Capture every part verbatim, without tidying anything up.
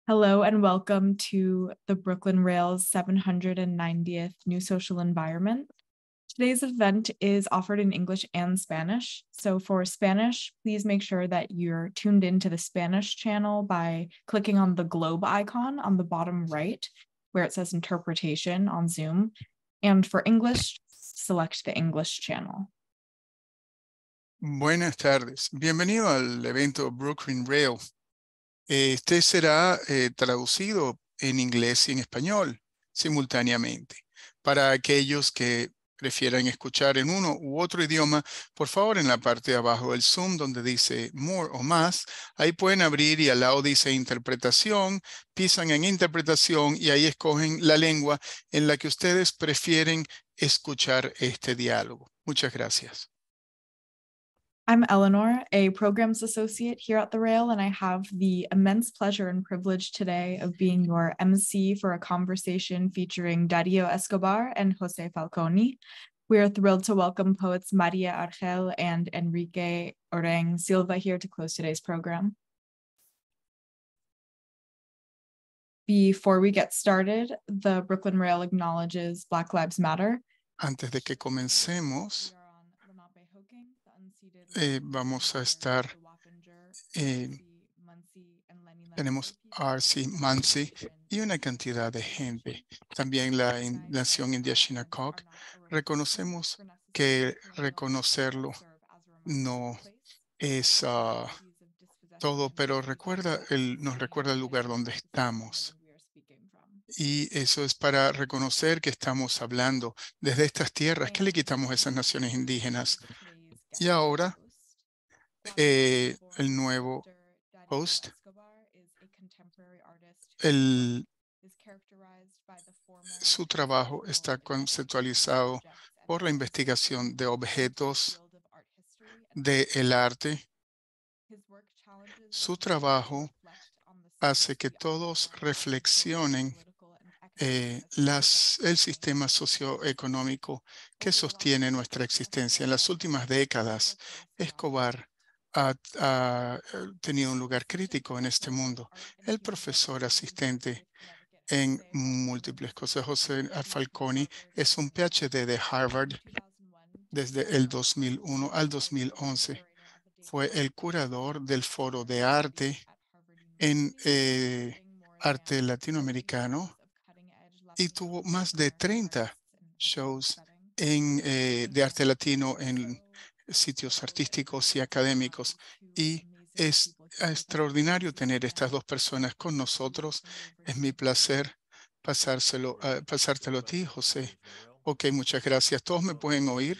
Hello and welcome to the Brooklyn Rail's seven hundred ninetieth New Social Environment. Today's event is offered in English and Spanish. So for Spanish, please make sure that you're tuned into the Spanish channel by clicking on the globe icon on the bottom right, where it says interpretation on Zoom. And for English, select the English channel. Buenas tardes. Bienvenido al evento Brooklyn Rail. Este será eh, traducido en inglés y en español simultáneamente. Para aquellos que prefieran escuchar en uno u otro idioma, por favor, en la parte de abajo del Zoom donde dice More o Más, ahí pueden abrir y al lado dice Interpretación, pisan en Interpretación y ahí escogen la lengua en la que ustedes prefieren escuchar este diálogo. Muchas gracias. I'm Eleanor, a programs associate here at the Rail, and I have the immense pleasure and privilege today of being your M C for a conversation featuring Dario Escobar and Jose Falconi. We are thrilled to welcome poets Maria Argel and Enrique Oreng Silva here to close today's program. Before we get started, the Brooklyn Rail acknowledges Black Lives Matter. Antes de que comencemos, Eh, vamos a estar, eh, tenemos R C Muncie y una cantidad de gente. También la in, nación india Shinnecock. Reconocemos que reconocerlo no es uh, todo, pero recuerda el, nos recuerda el lugar donde estamos. Y eso es para reconocer que estamos hablando desde estas tierras. ¿Qué le quitamos a esas naciones indígenas? Y ahora Eh, el nuevo host, el, su trabajo está conceptualizado por la investigación de objetos del arte. Su trabajo hace que todos reflexionen eh, las, el sistema socioeconómico que sostiene nuestra existencia. En las últimas décadas, Escobar Ha, ha tenido un lugar crítico en este mundo. El profesor asistente en múltiples cosas, José Falconi, es un P H D de Harvard desde el dos mil uno al dos mil once. Fue el curador del Foro de Arte en eh, Arte Latinoamericano y tuvo más de treinta shows en, eh, de arte latino en sitios artísticos y académicos, y es extraordinario tener estas dos personas con nosotros. Es mi placer pasárselo, uh, pasártelo a ti, José. Ok, muchas gracias. ¿Todos me pueden oír?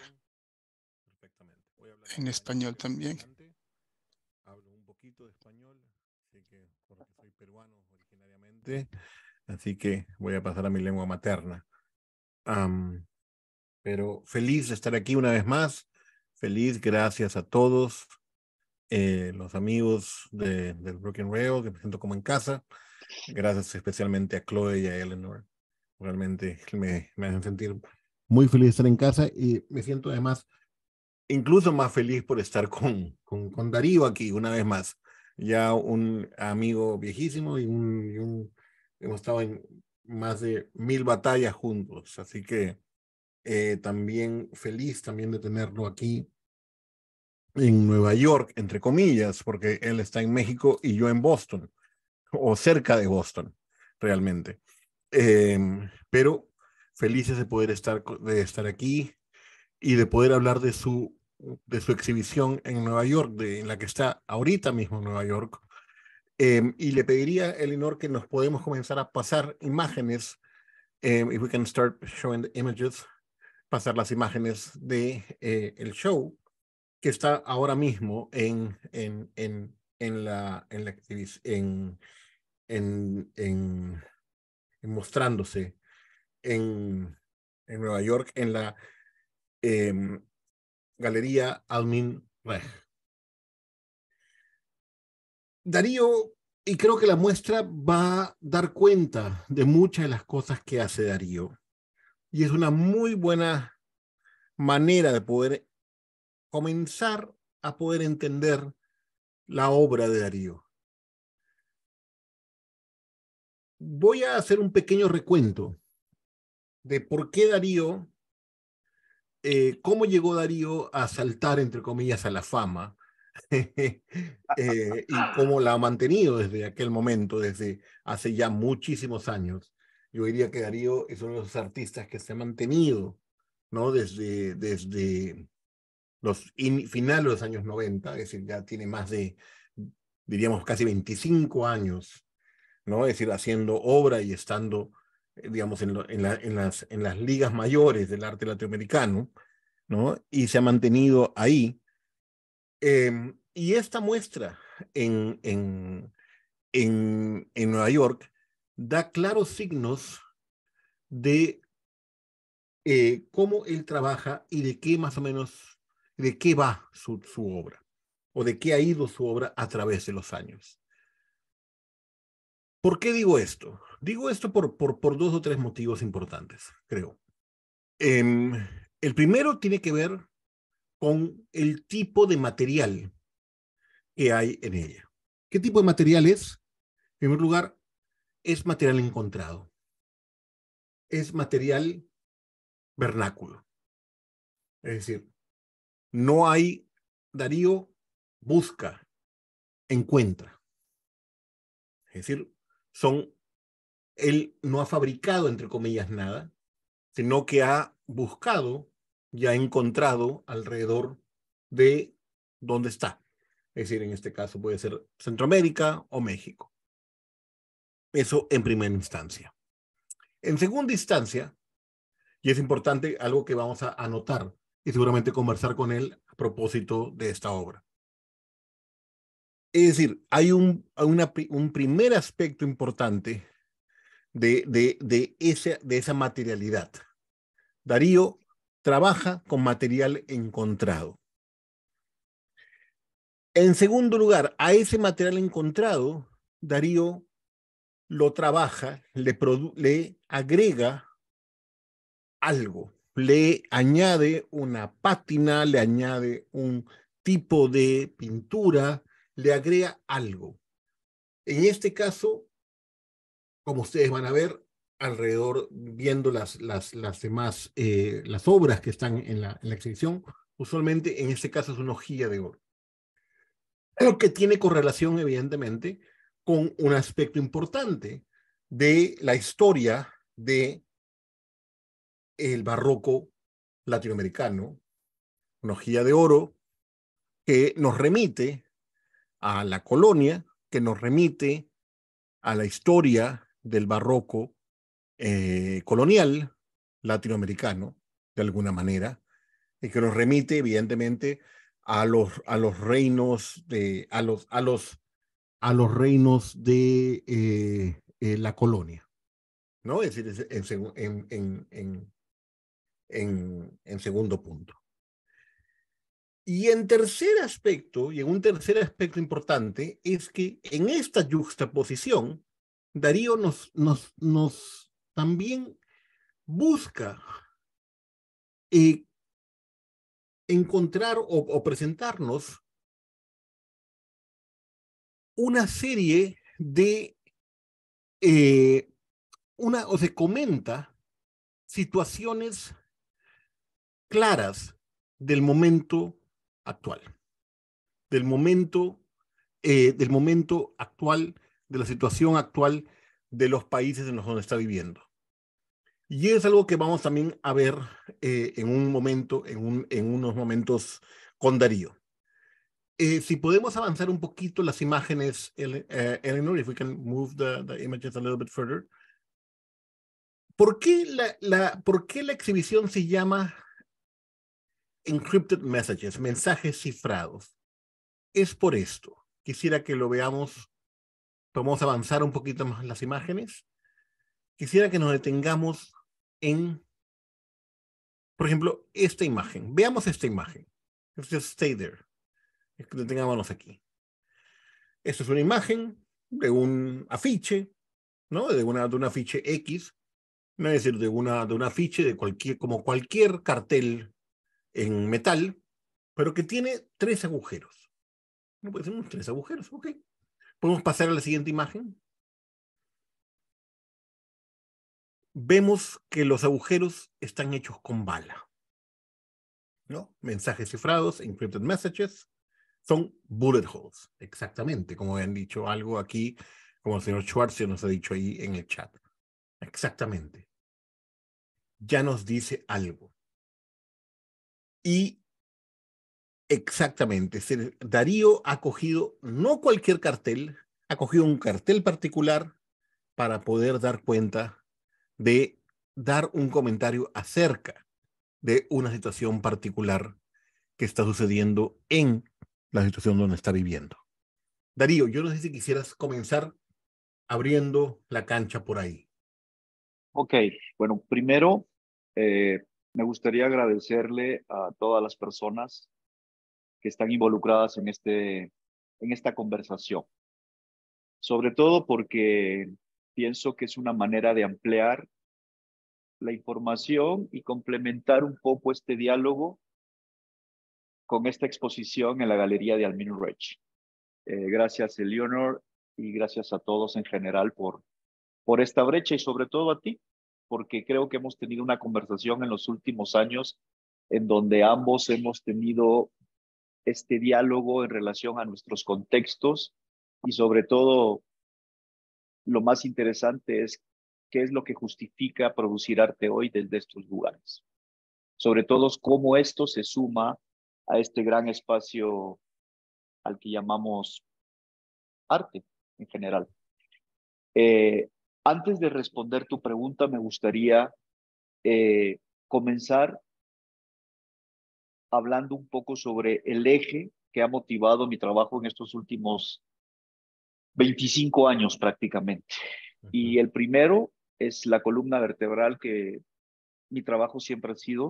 En español también. Hablo un poquito de español, así que porque soy peruano originariamente, así que voy a pasar a mi lengua materna. Um, pero feliz de estar aquí una vez más. Feliz, gracias a todos eh, los amigos de, del Brooklyn Rail, que me siento como en casa. Gracias especialmente a Chloe y a Eleanor. Realmente me, me hacen sentir muy feliz de estar en casa y me siento además incluso más feliz por estar con, con, con Darío aquí una vez más. Ya un amigo viejísimo y un, y un hemos estado en más de mil batallas juntos, así que eh, también feliz también de tenerlo aquí en Nueva York, entre comillas, porque él está en México y yo en Boston, o cerca de Boston, realmente. Eh, pero felices de poder estar, de estar aquí y de poder hablar de su, de su exhibición en Nueva York, de, en la que está ahorita mismo en Nueva York. Eh, y le pediría, Elinor, que nos podemos comenzar a pasar imágenes, um, if we can start showing the images, pasar las imágenes de eh, el show que está ahora mismo en, en, en, en la, en la en, en, en, en mostrándose en, en Nueva York, en la eh, Galería Almin Reg. Darío, y creo que la muestra va a dar cuenta de muchas de las cosas que hace Darío. Y es una muy buena manera de poder comenzar a poder entender la obra de Darío. voy a hacer un pequeño recuento de por qué Darío, eh, cómo llegó Darío a saltar, entre comillas, a la fama, eh, y cómo la ha mantenido desde aquel momento, desde hace ya muchísimos años. Yo diría que Darío es uno de los artistas que se ha mantenido, ¿no? Desde, desde los in, finales de los años noventa, es decir, ya tiene más de, diríamos, casi veinticinco años, ¿no? Es decir, haciendo obra y estando, digamos, en, lo, en, la, en, las, en las ligas mayores del arte latinoamericano, ¿no? Y se ha mantenido ahí. Eh, y esta muestra en, en, en, en Nueva York da claros signos de eh, cómo él trabaja y de qué más o menos, de qué va su, su obra, o de qué ha ido su obra a través de los años. ¿Por qué digo esto? Digo esto por, por, por dos o tres motivos importantes, creo. Eh, el primero tiene que ver con el tipo de material que hay en ella. ¿Qué tipo de material es? En primer lugar, es material encontrado. Es material vernáculo. Es decir, no hay, Darío busca, encuentra. Es decir, son, él no ha fabricado, entre comillas, nada, sino que ha buscado y ha encontrado alrededor de donde está. Es decir, en este caso puede ser Centroamérica o México. Eso en primera instancia. En segunda instancia, y es importante algo que vamos a anotar y seguramente conversar con él a propósito de esta obra. Es decir, hay un, una, un primer aspecto importante de, de, de, ese, de esa materialidad. Darío trabaja con material encontrado. En segundo lugar, a ese material encontrado, Darío lo trabaja, le, produ le agrega algo, le añade una pátina, le añade un tipo de pintura, le agrega algo. En este caso, como ustedes van a ver, alrededor, viendo las, las, las demás, eh, las obras que están en la, en la exhibición, usualmente en este caso es una hojilla de oro. Lo que tiene correlación, evidentemente, con un aspecto importante de la historia de el barroco latinoamericano, una hojilla de oro que nos remite a la colonia, que nos remite a la historia del barroco eh, colonial latinoamericano, de alguna manera, y que nos remite, evidentemente, a los, a los reinos de, a los, a los, a los reinos de eh, eh, la colonia, ¿no? Es decir, en, en, en, en, en, en segundo punto. Y en tercer aspecto, y en un tercer aspecto importante, es que en esta juxtaposición, Darío nos, nos, nos también busca eh, encontrar o, o presentarnos una serie de, eh, una, o se comenta situaciones claras del momento actual, del momento, eh, del momento actual, de la situación actual de los países en los donde está viviendo. Y es algo que vamos también a ver eh, en un momento, en, un, en unos momentos con Darío. Eh, si podemos avanzar un poquito las imágenes, uh, Eleanor, if we can move the, the images a little bit further. ¿Por qué la, la, ¿Por qué la exhibición se llama Encrypted Messages, mensajes cifrados? Es por esto. Quisiera que lo veamos. Podemos avanzar un poquito más las imágenes. Quisiera que nos detengamos en, por ejemplo, esta imagen. Veamos esta imagen. Just stay there. Detengámonos aquí. Esta es una imagen de un afiche, ¿no? De una, de un afiche X, no es decir, de una, de un afiche de cualquier, como cualquier cartel en metal, pero que tiene tres agujeros. No puede ser unos tres agujeros, ok. Podemos pasar a la siguiente imagen. vemos que los agujeros están hechos con bala, ¿no? Mensajes cifrados, encrypted messages, son bullet holes, exactamente, como habían dicho algo aquí, como el señor Schwartz nos ha dicho ahí en el chat. Exactamente. Ya nos dice algo. Y exactamente, Darío ha cogido no cualquier cartel, ha cogido un cartel particular para poder dar cuenta de dar un comentario acerca de una situación particular que está sucediendo en la situación donde está viviendo. Darío, yo no sé si quisieras comenzar abriendo la cancha por ahí. Ok, bueno, primero eh, me gustaría agradecerle a todas las personas que están involucradas en, este, en esta conversación, sobre todo porque pienso que es una manera de ampliar la información y complementar un poco este diálogo con esta exposición en la Galería de Almin Reich. Eh, gracias, Eleonor, y gracias a todos en general por, por esta brecha y sobre todo a ti, porque creo que hemos tenido una conversación en los últimos años en donde ambos hemos tenido este diálogo en relación a nuestros contextos y sobre todo lo más interesante es qué es lo que justifica producir arte hoy desde estos lugares. Sobre todo cómo esto se suma a este gran espacio al que llamamos arte en general. Eh, antes de responder tu pregunta, me gustaría eh, comenzar hablando un poco sobre el eje que ha motivado mi trabajo en estos últimos veinticinco años prácticamente. Uh-huh. Y el primero es la columna vertebral que mi trabajo siempre ha sido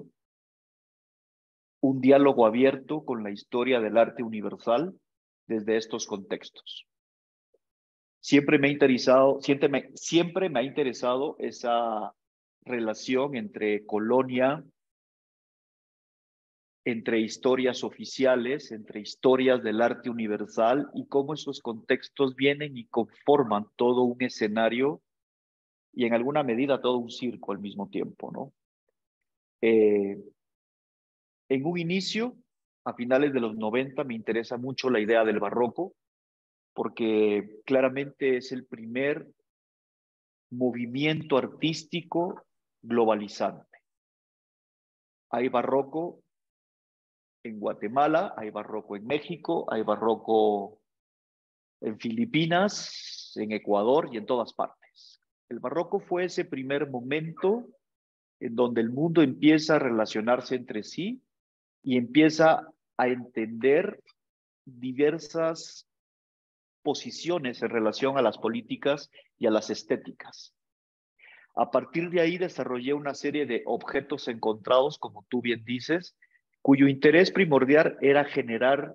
un diálogo abierto con la historia del arte universal desde estos contextos. Siempre me ha interesado, siempre me, siempre me ha interesado esa relación entre colonia, entre historias oficiales, entre historias del arte universal y cómo esos contextos vienen y conforman todo un escenario y en alguna medida todo un circo al mismo tiempo, ¿no? Eh, en un inicio, a finales de los noventa, me interesa mucho la idea del barroco, porque claramente es el primer movimiento artístico globalizante. Hay barroco en Guatemala, hay barroco en México, hay barroco en Filipinas, en Ecuador y en todas partes. El barroco fue ese primer momento en donde el mundo empieza a relacionarse entre sí y empieza a entender diversas posiciones en relación a las políticas y a las estéticas. A partir de ahí desarrollé una serie de objetos encontrados, como tú bien dices, cuyo interés primordial era generar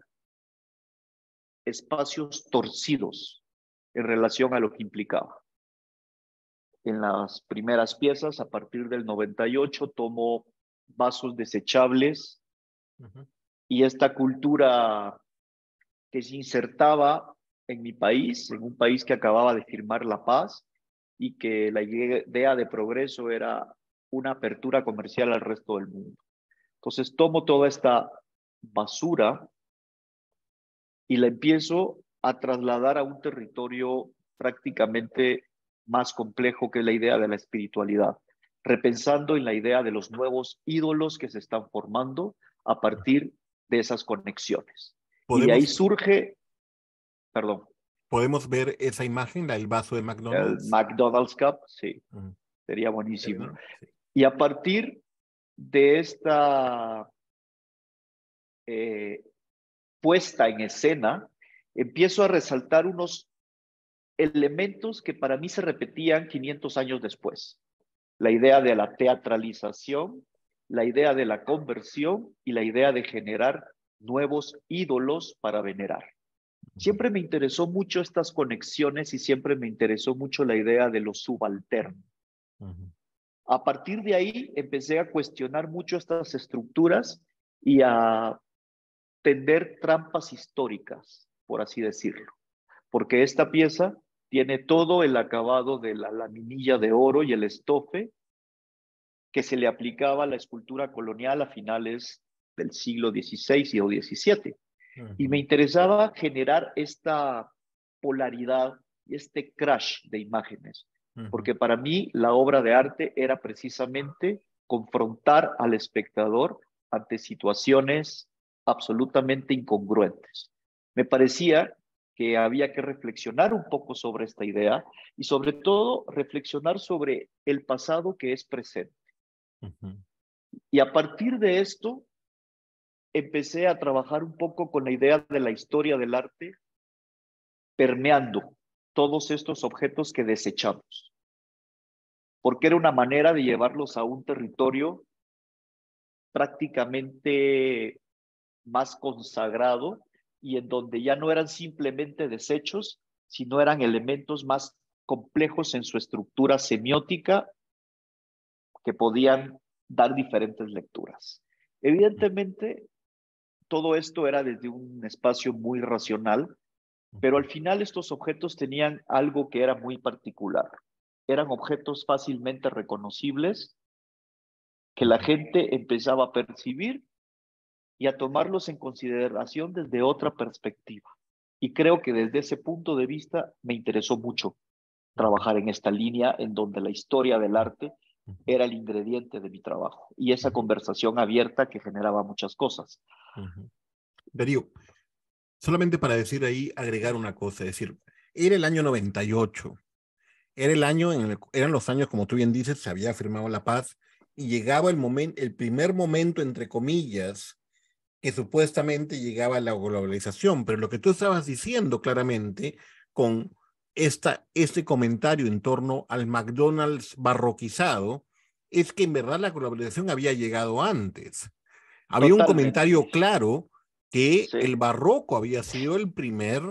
espacios torcidos en relación a lo que implicaba. En las primeras piezas, a partir del noventa y ocho, tomo vasos desechables uh-huh. y esta cultura que se insertaba en mi país, en un país que acababa de firmar la paz y que la idea de progreso era una apertura comercial al resto del mundo. Entonces tomo toda esta basura y la empiezo a trasladar a un territorio prácticamente más complejo, que es la idea de la espiritualidad, repensando en la idea de los nuevos ídolos que se están formando a partir de esas conexiones. Y de ahí surge, perdón. ¿Podemos ver esa imagen, el vaso de McDonald's? El McDonald's Cup, sí, uh-huh. Sería buenísimo. Sí. Y a partir de esta eh, puesta en escena, empiezo a resaltar unos elementos que para mí se repetían quinientos años después. La idea de la teatralización, la idea de la conversión y la idea de generar nuevos ídolos para venerar. Siempre me interesó mucho estas conexiones y siempre me interesó mucho la idea de lo subalterno. Uh-huh. A partir de ahí empecé a cuestionar mucho estas estructuras y a tender trampas históricas, por así decirlo, porque esta pieza tiene todo el acabado de la laminilla de oro y el estofe que se le aplicaba a la escultura colonial a finales del siglo dieciséis y o diecisiete. Uh-huh. Y me interesaba generar esta polaridad y este crash de imágenes, uh-huh. porque para mí la obra de arte era precisamente confrontar al espectador ante situaciones absolutamente incongruentes. Me parecía que había que reflexionar un poco sobre esta idea y sobre todo reflexionar sobre el pasado que es presente. Uh-huh. Y a partir de esto empecé a trabajar un poco con la idea de la historia del arte permeando todos estos objetos que desechamos, porque era una manera de llevarlos a un territorio prácticamente más consagrado y en donde ya no eran simplemente desechos, sino eran elementos más complejos en su estructura semiótica que podían dar diferentes lecturas. Evidentemente, todo esto era desde un espacio muy racional, pero al final estos objetos tenían algo que era muy particular. Eran objetos fácilmente reconocibles que la gente empezaba a percibir y a tomarlos en consideración desde otra perspectiva. Y creo que desde ese punto de vista me interesó mucho trabajar en esta línea en donde la historia del arte era el ingrediente de mi trabajo y esa conversación abierta que generaba muchas cosas. Uh-huh. Darío, solamente para decir ahí, agregar una cosa, es decir, era el año noventa y ocho, era el año, en el, eran los años, como tú bien dices, se había firmado la paz y llegaba el, momento, el primer momento, entre comillas, que supuestamente llegaba a la globalización, pero lo que tú estabas diciendo claramente con esta, este comentario en torno al McDonald's barroquizado es que en verdad la globalización había llegado antes. Había Totalmente. Un comentario claro que sí. el barroco había sido el primer,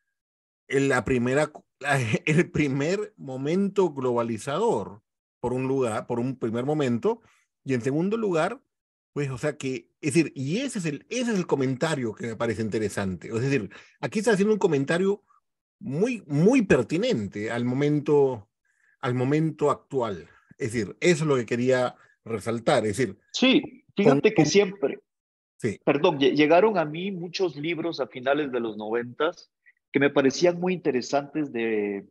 la primera, el primer momento globalizador por un lugar, por un primer momento, y en segundo lugar, pues, o sea que, es decir, y ese es el, ese es el comentario que me parece interesante. Es decir, aquí está haciendo un comentario muy, muy pertinente al momento, al momento actual. Es decir, eso es lo que quería resaltar. Es decir, sí, fíjate con, que siempre, sí. perdón, llegaron a mí muchos libros a finales de los noventas que me parecían muy interesantes de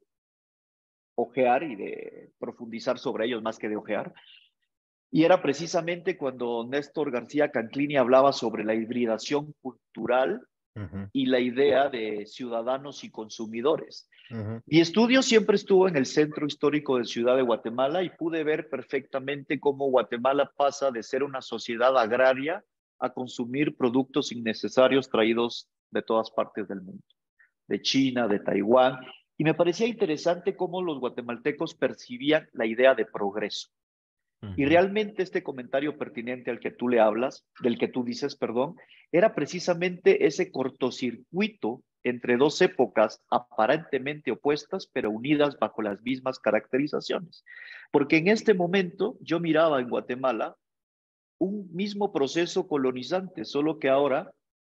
ojear y de profundizar sobre ellos más que de ojear. Y era precisamente cuando Néstor García Canclini hablaba sobre la hibridación cultural uh-huh. y la idea de ciudadanos y consumidores. Uh-huh. Mi estudio siempre estuvo en el Centro Histórico de Ciudad de Guatemala y pude ver perfectamente cómo Guatemala pasa de ser una sociedad agraria a consumir productos innecesarios traídos de todas partes del mundo, de China, de Taiwán. Y me parecía interesante cómo los guatemaltecos percibían la idea de progreso. Y realmente este comentario pertinente al que tú le hablas, del que tú dices, perdón, era precisamente ese cortocircuito entre dos épocas aparentemente opuestas, pero unidas bajo las mismas caracterizaciones. Porque en este momento yo miraba en Guatemala un mismo proceso colonizante, solo que ahora,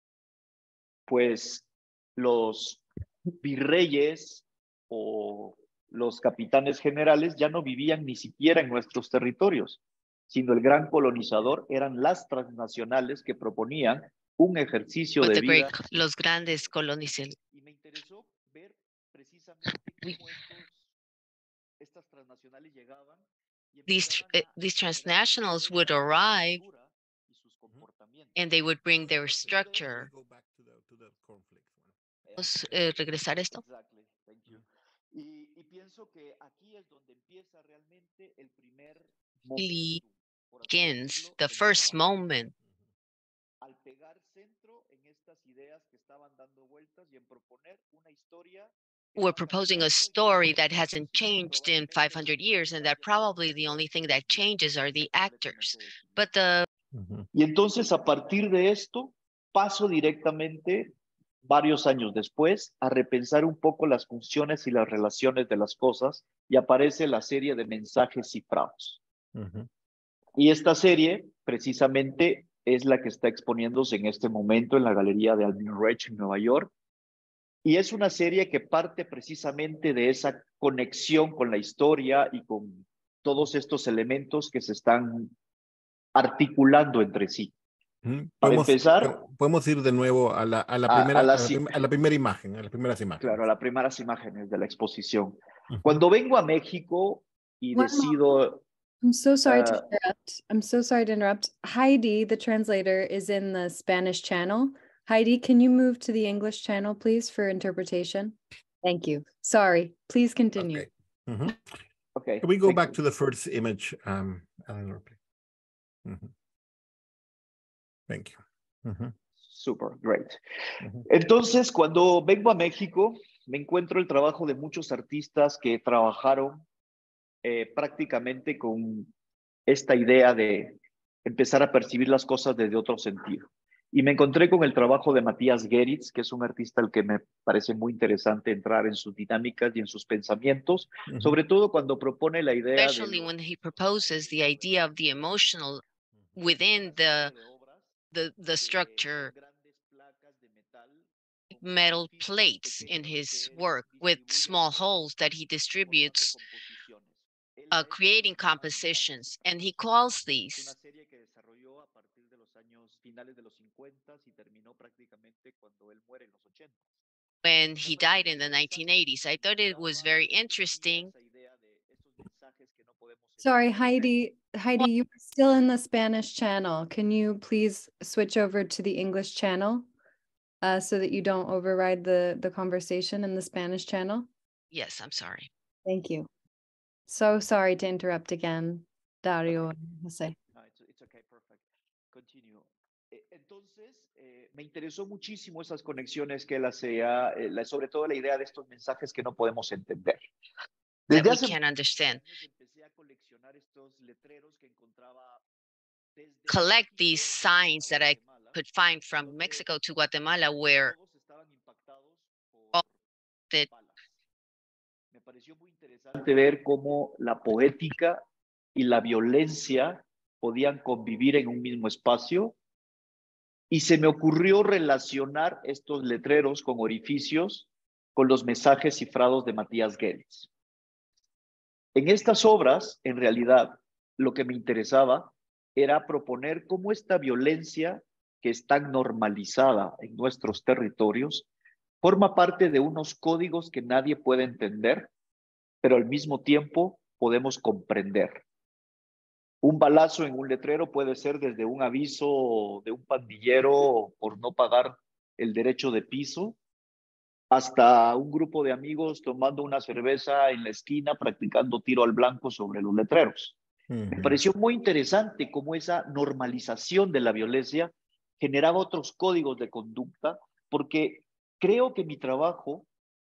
pues, los virreyes o los capitanes generales ya no vivían ni siquiera en nuestros territorios, sino el gran colonizador eran las transnacionales que proponían un ejercicio de vida. Great, los grandes colonizadores. Y me interesó ver precisamente cómo estos, estas transnacionales llegaban. Y these, uh, these transnationals would arrive and they would bring their structure. ¿Podemos eh, regresar esto? Exactly. Thank you. Y, y pienso que aquí es donde empieza realmente el primer momento, begins the first moment. Al pegar centro en estas ideas que estaban dando vueltas y en proponer una historia. We're proposing a story that hasn't changed in five hundred years, and that probably the only thing that changes are the actors. But the Y entonces a partir de esto paso directamente varios años después a repensar un poco las funciones y las relaciones de las cosas y aparece la serie de mensajes cifrados. Uh-huh. Y esta serie precisamente es la que está exponiéndose en este momento en la galería de Alvin Reich en Nueva York. Y es una serie que parte precisamente de esa conexión con la historia y con todos estos elementos que se están articulando entre sí. Mm, Para Podemos, empezar, podemos ir de nuevo a la, a la, a- primera, a a la la, ci- prim- a la primera imagen, a las primeras imágenes. claro, a las primeras imágenes de la exposición. Ujú. Cuando vengo a México y One decido... I'm so sorry to Uh, interrupt. I'm so sorry to interrupt. Heidi, the translator, is in the Spanish channel. Heidi, can you move to the English channel, please, for interpretation? Thank you. Sorry. Please continue. Okay. Mhm. okay, Can we go thank back you. to the first image, um, Eleanor, please? Mhm. Thank you. Mhm. Super, great. Ujú. Entonces, cuando vengo a México, me encuentro el trabajo de muchos artistas que trabajaron eh, prácticamente con esta idea de empezar a percibir las cosas desde otro sentido. Y me encontré con el trabajo de Matías Geritz, que es un artista al que me parece muy interesante entrar en sus dinámicas y en sus pensamientos, Ujú. sobre todo cuando propone la idea Especially de... when he proposes the idea of the emotional within the the the structure metal plates in his work with small holes that he distributes, uh, creating compositions, and he calls these. When he died in the nineteen eighties, I thought it was very interesting. Sorry, Heidi. Heidi, you are still in the Spanish channel. Can you please switch over to the English channel uh, so that you don't override the, the conversation in the Spanish channel? Yes, I'm sorry. Thank you. So sorry to interrupt again, Dario and Jose. No, it's, it's okay, perfect. Continue. Eh, Entonces, eh, me interesó muchísimo esas conexiones que él hacía, eh, la- sobre todo la idea de estos mensajes que no podemos entender. That Desde we hace can't understand. años empecé a coleccionar estos letreros que encontraba desde Collect México these hasta signs that I Guatemala, could find from donde Mexico to Guatemala where todos estaban impactados por all the balas. Me pareció muy interesante ver cómo la poética y la violencia podían convivir en un mismo espacio, y se me ocurrió relacionar estos letreros con orificios con los mensajes cifrados de Matías Geritz. En estas obras, en realidad, lo que me interesaba era proponer cómo esta violencia, que es tan normalizada en nuestros territorios, forma parte de unos códigos que nadie puede entender, pero al mismo tiempo podemos comprender. Un balazo en un letrero puede ser desde un aviso de un pandillero por no pagar el derecho de piso, hasta un grupo de amigos tomando una cerveza en la esquina practicando tiro al blanco sobre los letreros. Me Ujú. pareció muy interesante cómo esa normalización de la violencia generaba otros códigos de conducta, porque creo que mi trabajo,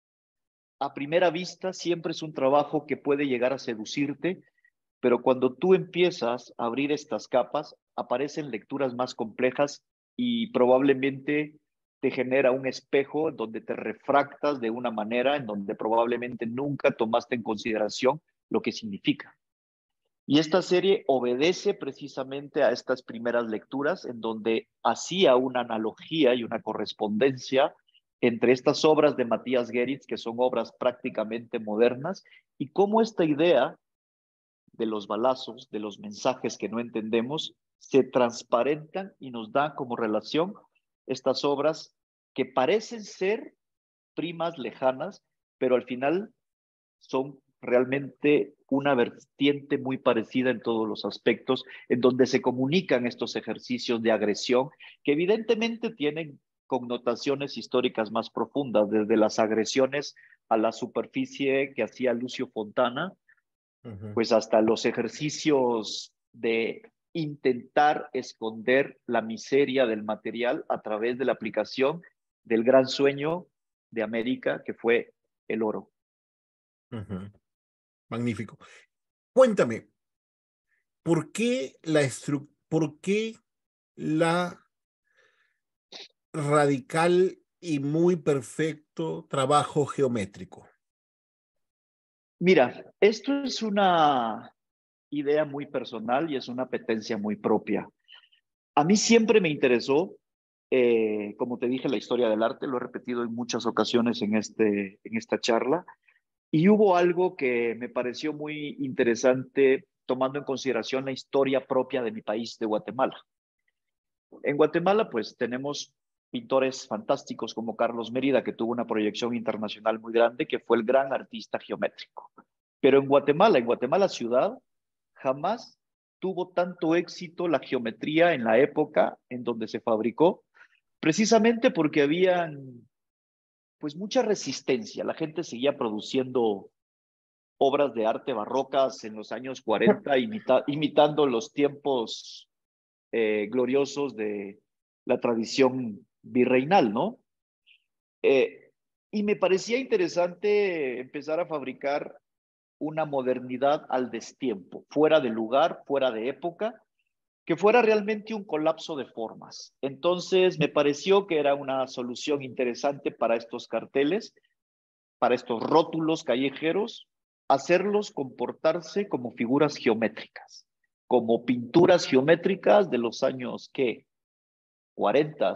a primera vista, siempre es un trabajo que puede llegar a seducirte, pero cuando tú empiezas a abrir estas capas, aparecen lecturas más complejas y probablemente te genera un espejo donde te refractas de una manera en donde probablemente nunca tomaste en consideración lo que significa. Y esta serie obedece precisamente a estas primeras lecturas en donde hacía una analogía y una correspondencia entre estas obras de Matías Geritz, que son obras prácticamente modernas, y cómo esta idea de los balazos, de los mensajes que no entendemos, se transparentan y nos dan como relación estas obras que parecen ser primas lejanas, pero al final son realmente una vertiente muy parecida en todos los aspectos, en donde se comunican estos ejercicios de agresión que evidentemente tienen connotaciones históricas más profundas, desde las agresiones a la superficie que hacía Lucio Fontana, Ujú. pues hasta los ejercicios de intentar esconder la miseria del material a través de la aplicación del gran sueño de América, que fue el oro. Ujú. Magnífico. Cuéntame, ¿por qué la estru- por qué la radical y muy perfecto trabajo geométrico? Mira, esto es una idea muy personal y es una apetencia muy propia. A mí siempre me interesó, eh, como te dije, la historia del arte, lo he repetido en muchas ocasiones en, este, en esta charla, Y hubo algo que me pareció muy interesante tomando en consideración la historia propia de mi país, de Guatemala. En Guatemala, pues tenemos pintores fantásticos como Carlos Mérida, que tuvo una proyección internacional muy grande, que fue el gran artista geométrico. Pero en Guatemala, en Guatemala ciudad, jamás tuvo tanto éxito la geometría en la época en donde se fabricó, precisamente porque había pues mucha resistencia. La gente seguía produciendo obras de arte barrocas en los años cuarenta, imita, imitando los tiempos eh, gloriosos de la tradición virreinal, ¿no? Eh, y me parecía interesante empezar a fabricar una modernidad al destiempo, fuera de lugar, fuera de época, que fuera realmente un colapso de formas. Entonces me pareció que era una solución interesante para estos carteles, para estos rótulos callejeros, hacerlos comportarse como figuras geométricas, como pinturas geométricas de los años, ¿qué? cuarenta,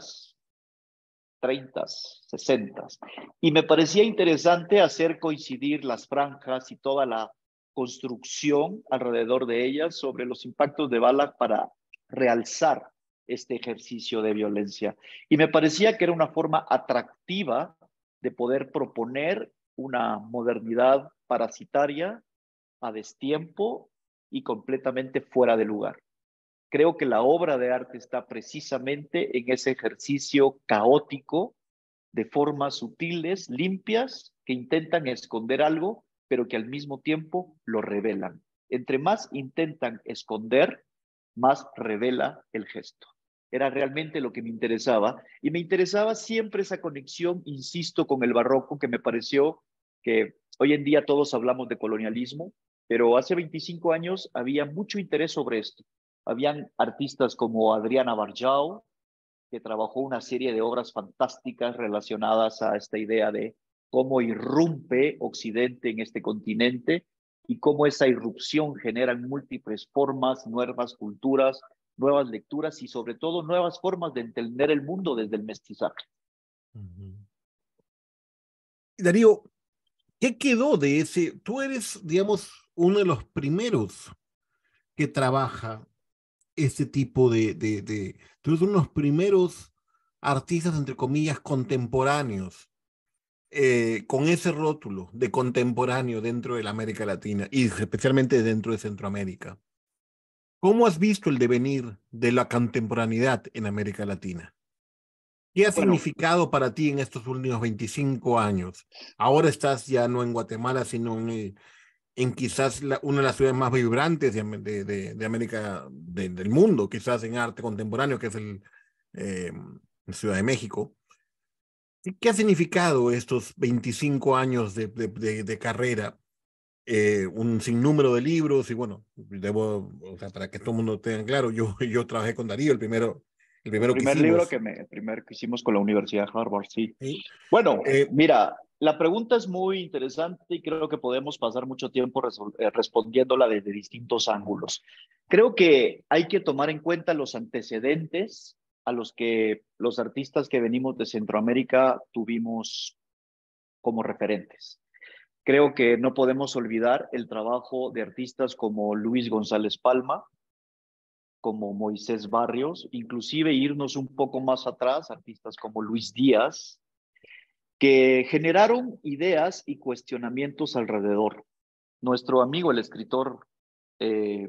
treinta, sesenta. Y me parecía interesante hacer coincidir las franjas y toda la construcción alrededor de ellas sobre los impactos de bala para realzar este ejercicio de violencia. Y me parecía que era una forma atractiva de poder proponer una modernidad parasitaria a destiempo y completamente fuera de lugar. Creo que la obra de arte está precisamente en ese ejercicio caótico de formas sutiles, limpias, que intentan esconder algo, pero que al mismo tiempo lo revelan. Entre más intentan esconder, más revela el gesto. Era realmente lo que me interesaba. Y me interesaba siempre esa conexión, insisto, con el barroco, que me pareció que hoy en día todos hablamos de colonialismo, pero hace veinticinco años había mucho interés sobre esto. Habían artistas como Adriana Barjau, que trabajó una serie de obras fantásticas relacionadas a esta idea de cómo irrumpe Occidente en este continente y cómo esa irrupción genera múltiples formas, nuevas culturas, nuevas lecturas y sobre todo nuevas formas de entender el mundo desde el mestizaje. Uh-huh. Darío, ¿qué quedó de ese? Tú eres, digamos, uno de los primeros que trabaja este tipo de, de, de... Tú eres uno de los primeros artistas, entre comillas, contemporáneos, eh, con ese rótulo de contemporáneo dentro de la América Latina y especialmente dentro de Centroamérica. ¿Cómo has visto el devenir de la contemporaneidad en América Latina? ¿Qué ha Bueno, significado para ti en estos últimos veinticinco años? Ahora estás ya no en Guatemala, sino en, en quizás la, una de las ciudades más vibrantes de, de, de, de América, de, del mundo, quizás en arte contemporáneo, que es el, eh, Ciudad de México. ¿Qué ha significado estos veinticinco años de, de, de, de carrera? Eh, un sinnúmero de libros y bueno, debo, o sea, para que todo el mundo tenga claro, yo, yo trabajé con Darío, el primero, el primero el que primer hicimos. libro que me, el primer que hicimos con la Universidad de Harvard, sí. ¿Sí? Bueno, Eh, mira, la pregunta es muy interesante y creo que podemos pasar mucho tiempo eh, respondiéndola desde distintos ángulos. Creo que hay que tomar en cuenta los antecedentes a los que los artistas que venimos de Centroamérica tuvimos como referentes. Creo que no podemos olvidar el trabajo de artistas como Luis González Palma, como Moisés Barrios, inclusive irnos un poco más atrás, artistas como Luis Díaz, que generaron ideas y cuestionamientos alrededor. Nuestro amigo, el escritor, eh,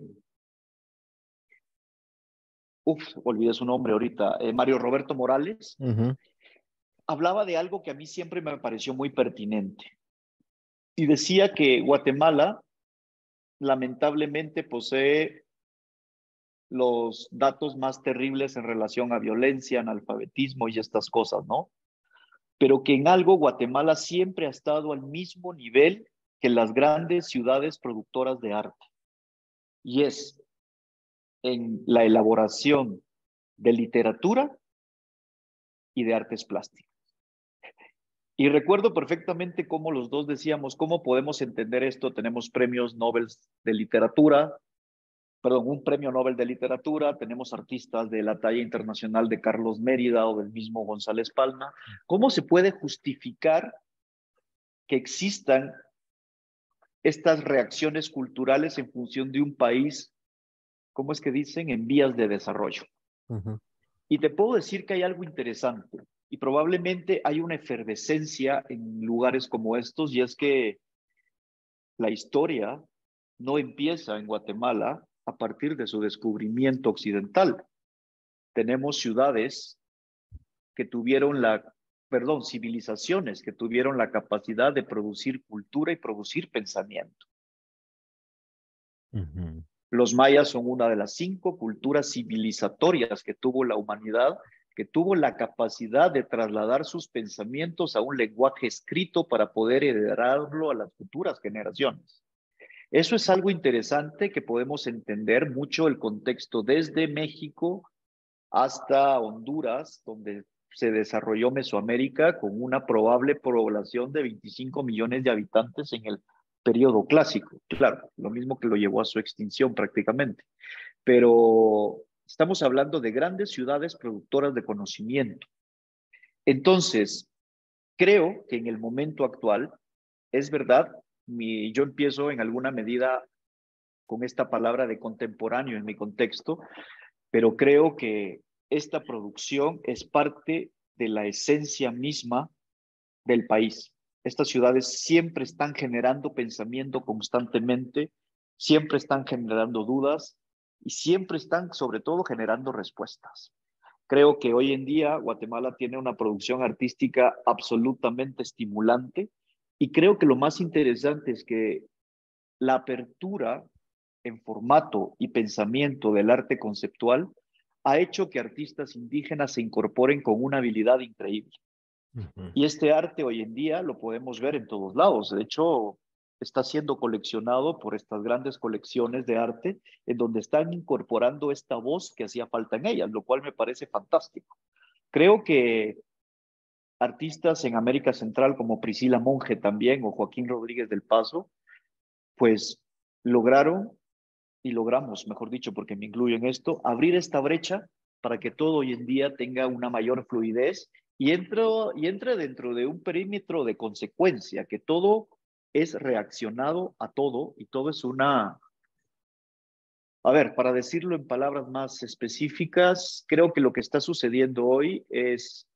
uf, olvidé su nombre ahorita, eh, Mario Roberto Morales, uh-huh. hablaba de algo que a mí siempre me pareció muy pertinente. Y decía que Guatemala lamentablemente posee los datos más terribles en relación a violencia, analfabetismo y estas cosas, ¿no? Pero que en algo Guatemala siempre ha estado al mismo nivel que las grandes ciudades productoras de arte. Y es en la elaboración de literatura y de artes plásticas. Y recuerdo perfectamente cómo los dos decíamos, ¿cómo podemos entender esto? Tenemos premios Nobel de literatura, perdón, un premio Nobel de literatura, tenemos artistas de la talla internacional de Carlos Mérida o del mismo González Palma. ¿Cómo se puede justificar que existan estas reacciones culturales en función de un país, ¿cómo es que dicen? En vías de desarrollo. Uh-huh. Y te puedo decir que hay algo interesante y probablemente hay una efervescencia en lugares como estos, y es que la historia no empieza en Guatemala a partir de su descubrimiento occidental. Tenemos ciudades que tuvieron la, perdón, civilizaciones que tuvieron la capacidad de producir cultura y producir pensamiento. Uh-huh. Los mayas son una de las cinco culturas civilizatorias que tuvo la humanidad, que tuvo la capacidad de trasladar sus pensamientos a un lenguaje escrito para poder heredarlo a las futuras generaciones. Eso es algo interesante que podemos entender mucho el contexto desde México hasta Honduras, donde se desarrolló Mesoamérica con una probable población de veinticinco millones de habitantes en el periodo clásico. Claro, lo mismo que lo llevó a su extinción prácticamente. Pero estamos hablando de grandes ciudades productoras de conocimiento. Entonces, creo que en el momento actual, es verdad, mi, yo empiezo en alguna medida con esta palabra de contemporáneo en mi contexto, pero creo que esta producción es parte de la esencia misma del país. Estas ciudades siempre están generando pensamiento constantemente, siempre están generando dudas y siempre están, sobre todo, generando respuestas. Creo que hoy en día Guatemala tiene una producción artística absolutamente estimulante y creo que lo más interesante es que la apertura en formato y pensamiento del arte conceptual ha hecho que artistas indígenas se incorporen con una habilidad increíble. Uh-huh. Y este arte hoy en día lo podemos ver en todos lados. De hecho, está siendo coleccionado por estas grandes colecciones de arte en donde están incorporando esta voz que hacía falta en ellas, lo cual me parece fantástico. Creo que artistas en América Central como Priscila Monge también o Joaquín Rodríguez del Paso, pues lograron y logramos, mejor dicho, porque me incluyo en esto, abrir esta brecha para que todo hoy en día tenga una mayor fluidez y entre, y entre dentro de un perímetro de consecuencia, que todo es reaccionado a todo y todo es una... A ver, para decirlo en palabras más específicas, creo que lo que está sucediendo hoy es...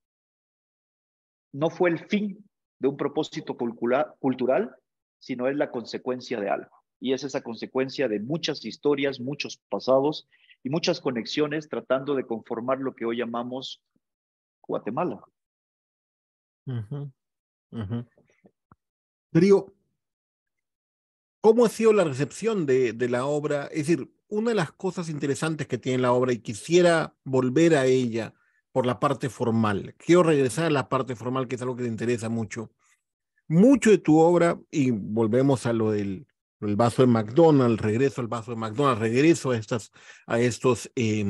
no fue el fin de un propósito cultural, cultural, sino es la consecuencia de algo. Y es esa consecuencia de muchas historias, muchos pasados y muchas conexiones tratando de conformar lo que hoy llamamos Guatemala. Uh-huh. Uh-huh. Darío, ¿cómo ha sido la recepción de, de la obra? Es decir, una de las cosas interesantes que tiene la obra, y quisiera volver a ella por la parte formal, quiero regresar a la parte formal, que es algo que te interesa mucho. Mucho de tu obra, y volvemos a lo del el vaso de McDonald's, regreso al vaso de McDonald's, regreso a, estas, a estos, eh,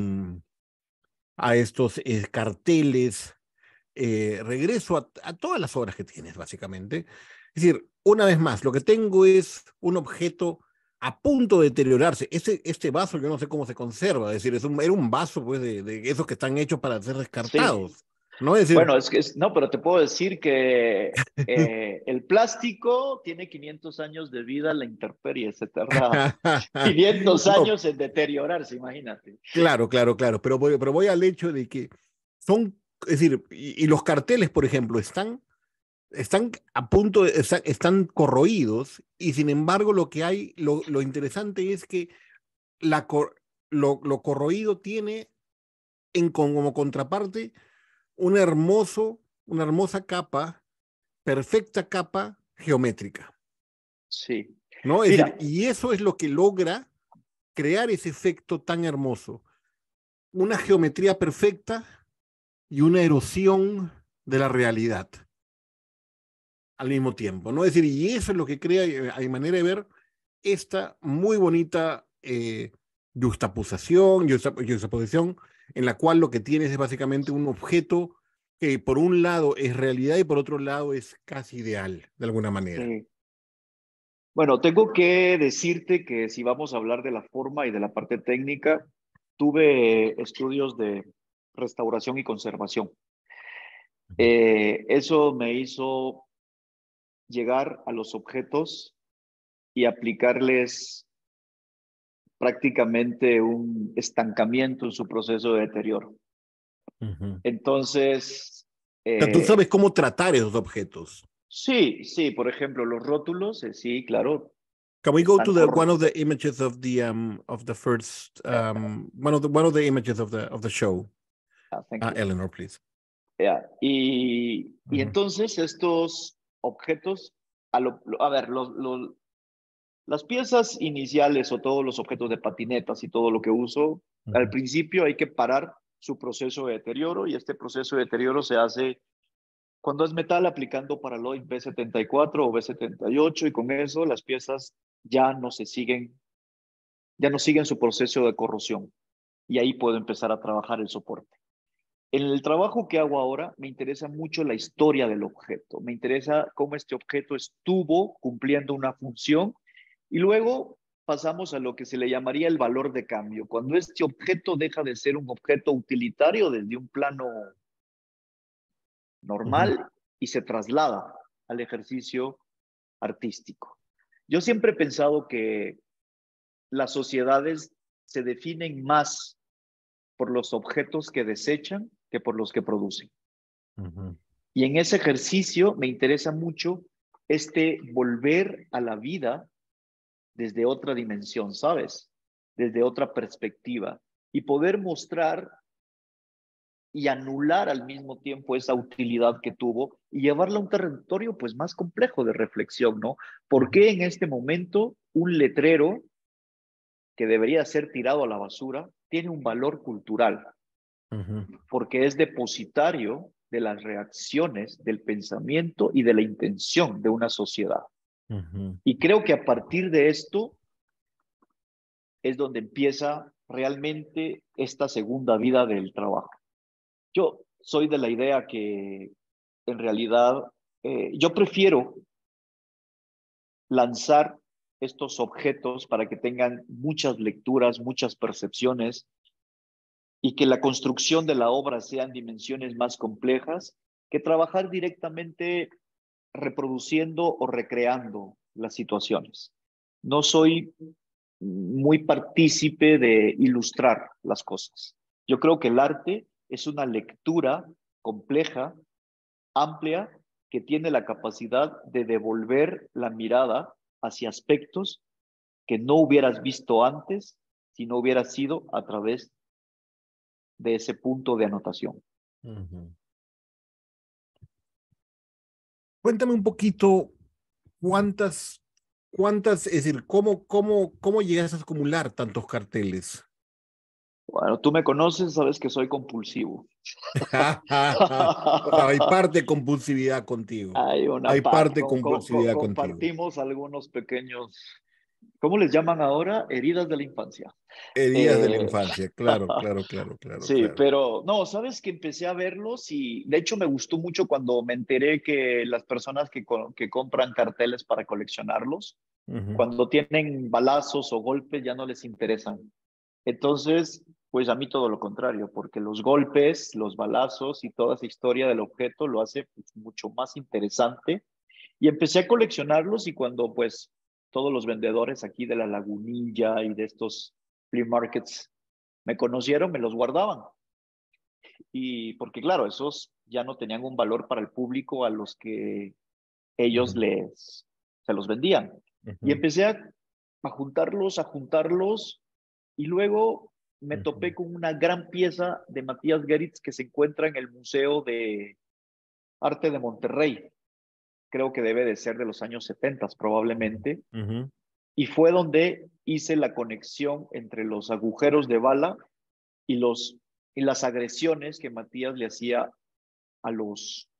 a estos eh, carteles, eh, regreso a, a todas las obras que tienes, básicamente. Es decir, una vez más, lo que tengo es un objeto a punto de deteriorarse. Este, este vaso yo no sé cómo se conserva, es decir, es un, era un vaso pues, de, de esos que están hechos para ser descartados. Sí. ¿No? Es decir, bueno, es que es, no, pero te puedo decir que eh, el plástico tiene quinientos años de vida, la intemperie se tarda quinientos no. años en deteriorarse, imagínate. Claro, claro, claro, pero voy, pero voy al hecho de que son, es decir, y, y los carteles, por ejemplo, están, están a punto, de, están, están corroídos, y sin embargo lo que hay, lo, lo interesante es que la, lo, lo corroído tiene en, como contraparte un hermoso, una hermosa capa, perfecta capa geométrica. Sí. ¿No? Es decir, y eso es lo que logra crear ese efecto tan hermoso. Una geometría perfecta y una erosión de la realidad al mismo tiempo, ¿no? Es decir, y eso es lo que crea, a mi manera de ver, esta muy bonita eh, juxtaposición, juxtaposición, en la cual lo que tienes es básicamente un objeto que por un lado es realidad y por otro lado es casi ideal, de alguna manera. Sí. Bueno, tengo que decirte que si vamos a hablar de la forma y de la parte técnica, tuve estudios de restauración y conservación. Eh, eso me hizo llegar a los objetos y aplicarles prácticamente un estancamiento en su proceso de deterioro. Uh-huh. Entonces... Eh, ¿Tú sabes cómo tratar esos objetos? Sí, sí, por ejemplo, los rótulos, eh, sí, claro. Can we go to the one of the images of the um of the first um one of the one of the images of the of the show? Ah, thank uh, you. Eleanor, please. Yeah. Y, uh-huh. y entonces estos objetos, a, lo, a ver, los, los, las piezas iniciales o todos los objetos de patinetas y todo lo que uso, uh-huh. al principio hay que parar su proceso de deterioro y este proceso de deterioro se hace cuando es metal aplicando Paraloid B setenta y cuatro o B setenta y ocho y con eso las piezas ya no se siguen, ya no siguen su proceso de corrosión y ahí puedo empezar a trabajar el soporte. En el trabajo que hago ahora me interesa mucho la historia del objeto, me interesa cómo este objeto estuvo cumpliendo una función y luego pasamos a lo que se le llamaría el valor de cambio, cuando este objeto deja de ser un objeto utilitario desde un plano normal uh-huh. y se traslada al ejercicio artístico. Yo siempre he pensado que las sociedades se definen más por los objetos que desechan que por los que producen. Uh-huh. Y en ese ejercicio me interesa mucho este volver a la vida desde otra dimensión, ¿sabes? Desde otra perspectiva y poder mostrar y anular al mismo tiempo esa utilidad que tuvo y llevarla a un territorio pues más complejo de reflexión, ¿no? ¿Por qué en este momento un letrero que debería ser tirado a la basura tiene un valor cultural? Uh-huh. Porque es depositario de las reacciones, del pensamiento y de la intención de una sociedad. Uh-huh. Y creo que a partir de esto es donde empieza realmente esta segunda vida del trabajo. Yo soy de la idea que en realidad eh, yo prefiero lanzar estos objetos para que tengan muchas lecturas, muchas percepciones y que la construcción de la obra sea en dimensiones más complejas que trabajar directamente reproduciendo o recreando las situaciones. No soy muy partícipe de ilustrar las cosas. Yo creo que el arte es una lectura compleja, amplia, que tiene la capacidad de devolver la mirada hacia aspectos que no hubieras visto antes si no hubiera sido a través de ese punto de anotación. Uh-huh. Cuéntame un poquito cuántas, cuántas, es decir, cómo, cómo, cómo llegas a acumular tantos carteles. Bueno, tú me conoces, sabes que soy compulsivo. O sea, hay parte de compulsividad contigo. Hay una hay parte, parte de compulsividad co co contigo. Compartimos algunos pequeños, ¿cómo les llaman ahora? Heridas de la infancia. Heridas eh... de la infancia, claro, claro, claro, claro. Sí, claro. pero no, sabes que empecé a verlos y de hecho me gustó mucho cuando me enteré que las personas que, co que compran carteles para coleccionarlos, uh-huh. cuando tienen balazos o golpes ya no les interesan. Entonces, pues a mí todo lo contrario, porque los golpes, los balazos y toda esa historia del objeto lo hace pues, mucho más interesante. Y empecé a coleccionarlos y cuando pues todos los vendedores aquí de la Lagunilla y de estos flea markets me conocieron, me los guardaban. Y porque claro, esos ya no tenían un valor para el público a los que ellos uh-huh. les, se los vendían. Uh-huh. Y empecé a, a juntarlos, a juntarlos. Y luego me uh-huh. topé con una gran pieza de Matías Geritz que se encuentra en el Museo de Arte de Monterrey. Creo que debe de ser de los años setenta probablemente. Uh-huh. Y fue donde hice la conexión entre los agujeros de bala y, los, y las agresiones que Matías le hacía a, los,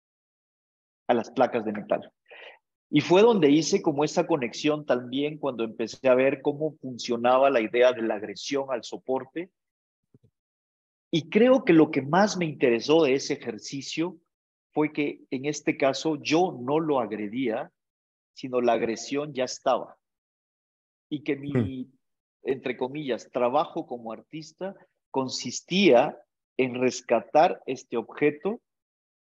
a las placas de metal. Y fue donde hice como esa conexión también cuando empecé a ver cómo funcionaba la idea de la agresión al soporte. Y creo que lo que más me interesó de ese ejercicio fue que en este caso yo no lo agredía, sino la agresión ya estaba. Y que mi, hmm. entre comillas, trabajo como artista consistía en rescatar este objeto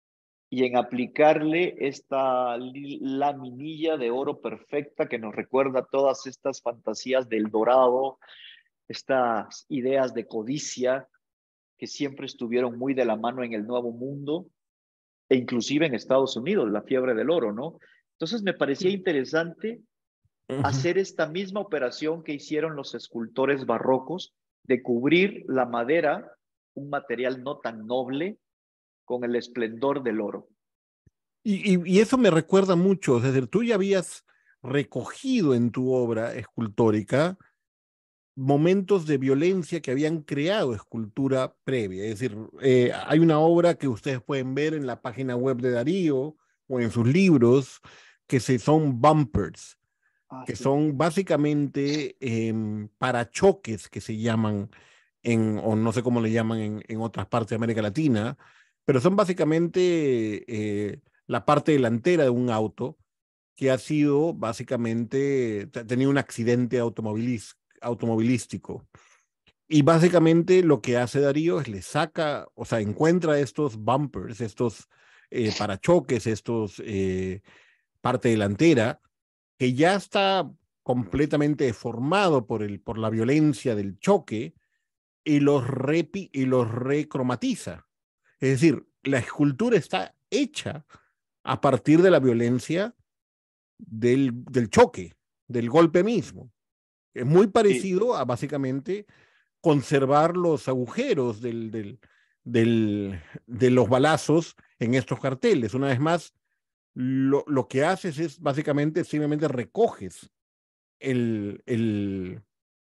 y en aplicarle esta laminilla de oro perfecta que nos recuerda todas estas fantasías del dorado, estas ideas de codicia que siempre estuvieron muy de la mano en el Nuevo Mundo e inclusive en Estados Unidos, la fiebre del oro, ¿no? Entonces me parecía interesante uh-huh. hacer esta misma operación que hicieron los escultores barrocos de cubrir la madera, un material no tan noble, con el esplendor del oro. Y, y, y eso me recuerda mucho, es decir, tú ya habías recogido en tu obra escultórica momentos de violencia que habían creado escultura previa. Es decir, eh, hay una obra que ustedes pueden ver en la página web de Darío o en sus libros, que se, son bumpers, ah, que sí. son básicamente eh, parachoques que se llaman, en, o no sé cómo le llaman en, en otras partes de América Latina, pero son básicamente eh, la parte delantera de un auto que ha sido básicamente, ha tenido un accidente automovilístico. automovilístico. Y básicamente lo que hace Darío es le saca, o sea, encuentra estos bumpers, estos eh, parachoques, estos eh, parte delantera, que ya está completamente deformado por, el, por la violencia del choque y los, repi, y los recromatiza. Es decir, la escultura está hecha a partir de la violencia del, del choque, del golpe mismo. Es muy parecido a básicamente conservar los agujeros del, del, del, de los balazos en estos carteles. Una vez más, lo, lo que haces es básicamente simplemente recoges el, el,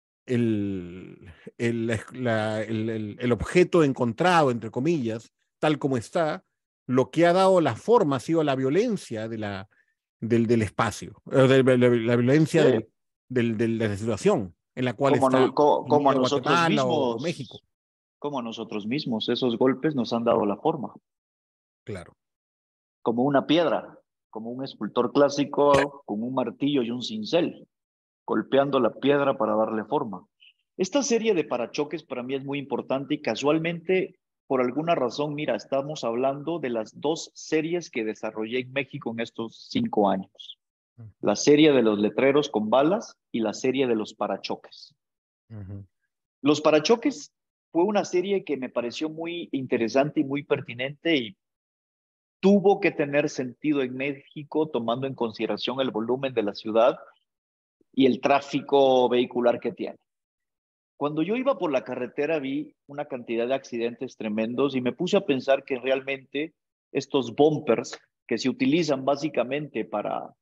el, el, la, el, el, el objeto encontrado, entre comillas, tal como está. Lo que ha dado la forma ha sido la violencia de la, del, del espacio, de, de, de la violencia sí. del Del, del, de la situación en la cual como está no, co, como nosotros Guatemala mismos, o México. Como nosotros mismos, esos golpes nos han dado la forma. Claro. Como una piedra, como un escultor clásico con un martillo y un cincel, golpeando la piedra para darle forma. Esta serie de parachoques para mí es muy importante y casualmente, por alguna razón, mira, estamos hablando de las dos series que desarrollé en México en estos cinco años. La serie de los letreros con balas y la serie de los parachoques. Uh-huh. Los parachoques fue una serie que me pareció muy interesante y muy pertinente y tuvo que tener sentido en México tomando en consideración el volumen de la ciudad y el tráfico vehicular que tiene. Cuando yo iba por la carretera vi una cantidad de accidentes tremendos y me puse a pensar que realmente estos bumpers que se utilizan básicamente para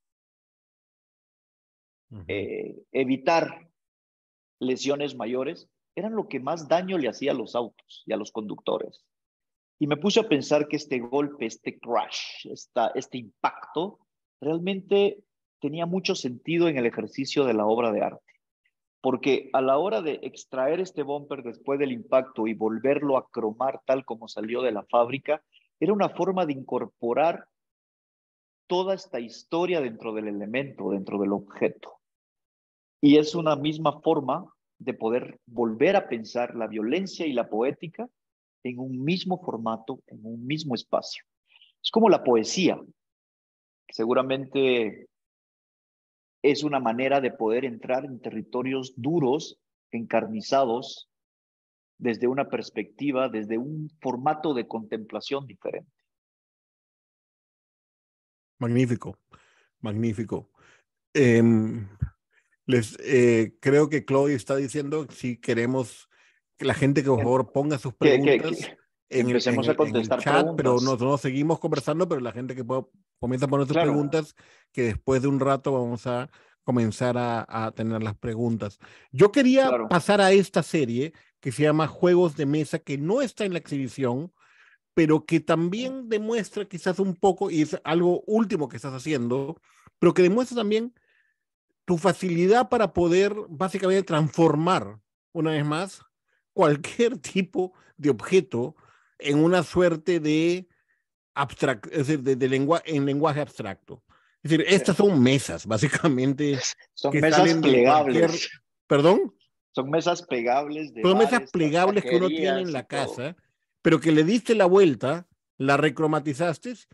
Uh-huh. eh, evitar lesiones mayores, eran lo que más daño le hacía a los autos y a los conductores. Y me puse a pensar que este golpe, este crash, esta, este impacto, realmente tenía mucho sentido en el ejercicio de la obra de arte. Porque a la hora de extraer este bumper después del impacto y volverlo a cromar tal como salió de la fábrica, era una forma de incorporar toda esta historia dentro del elemento, dentro del objeto. Y es una misma forma de poder volver a pensar la violencia y la poética en un mismo formato, en un mismo espacio. Es como la poesía, que seguramente es una manera de poder entrar en territorios duros, encarnizados, desde una perspectiva, desde un formato de contemplación diferente. Magnífico, magnífico. Eh, les, eh, creo que Chloe está diciendo si queremos que la gente que por favor ponga sus preguntas que, que, en, el, en, el, en el chat, preguntas. pero nosotros seguimos conversando, pero la gente que pueda, comienza a poner sus claro. preguntas, que después de un rato vamos a comenzar a, a tener las preguntas. Yo quería claro. pasar a esta serie que se llama Juegos de Mesa, que no está en la exhibición, pero que también demuestra quizás un poco, y es algo último que estás haciendo, pero que demuestra también tu facilidad para poder básicamente transformar, una vez más, cualquier tipo de objeto en una suerte de abstract, es decir, de, de lengua, en lenguaje abstracto. Es decir, estas son mesas, básicamente. Son que mesas salen plegables. De cualquier... ¿Perdón? Son mesas plegables de Son bares, mesas plegables que uno tiene en la casa, pero que le diste la vuelta, la recromatizaste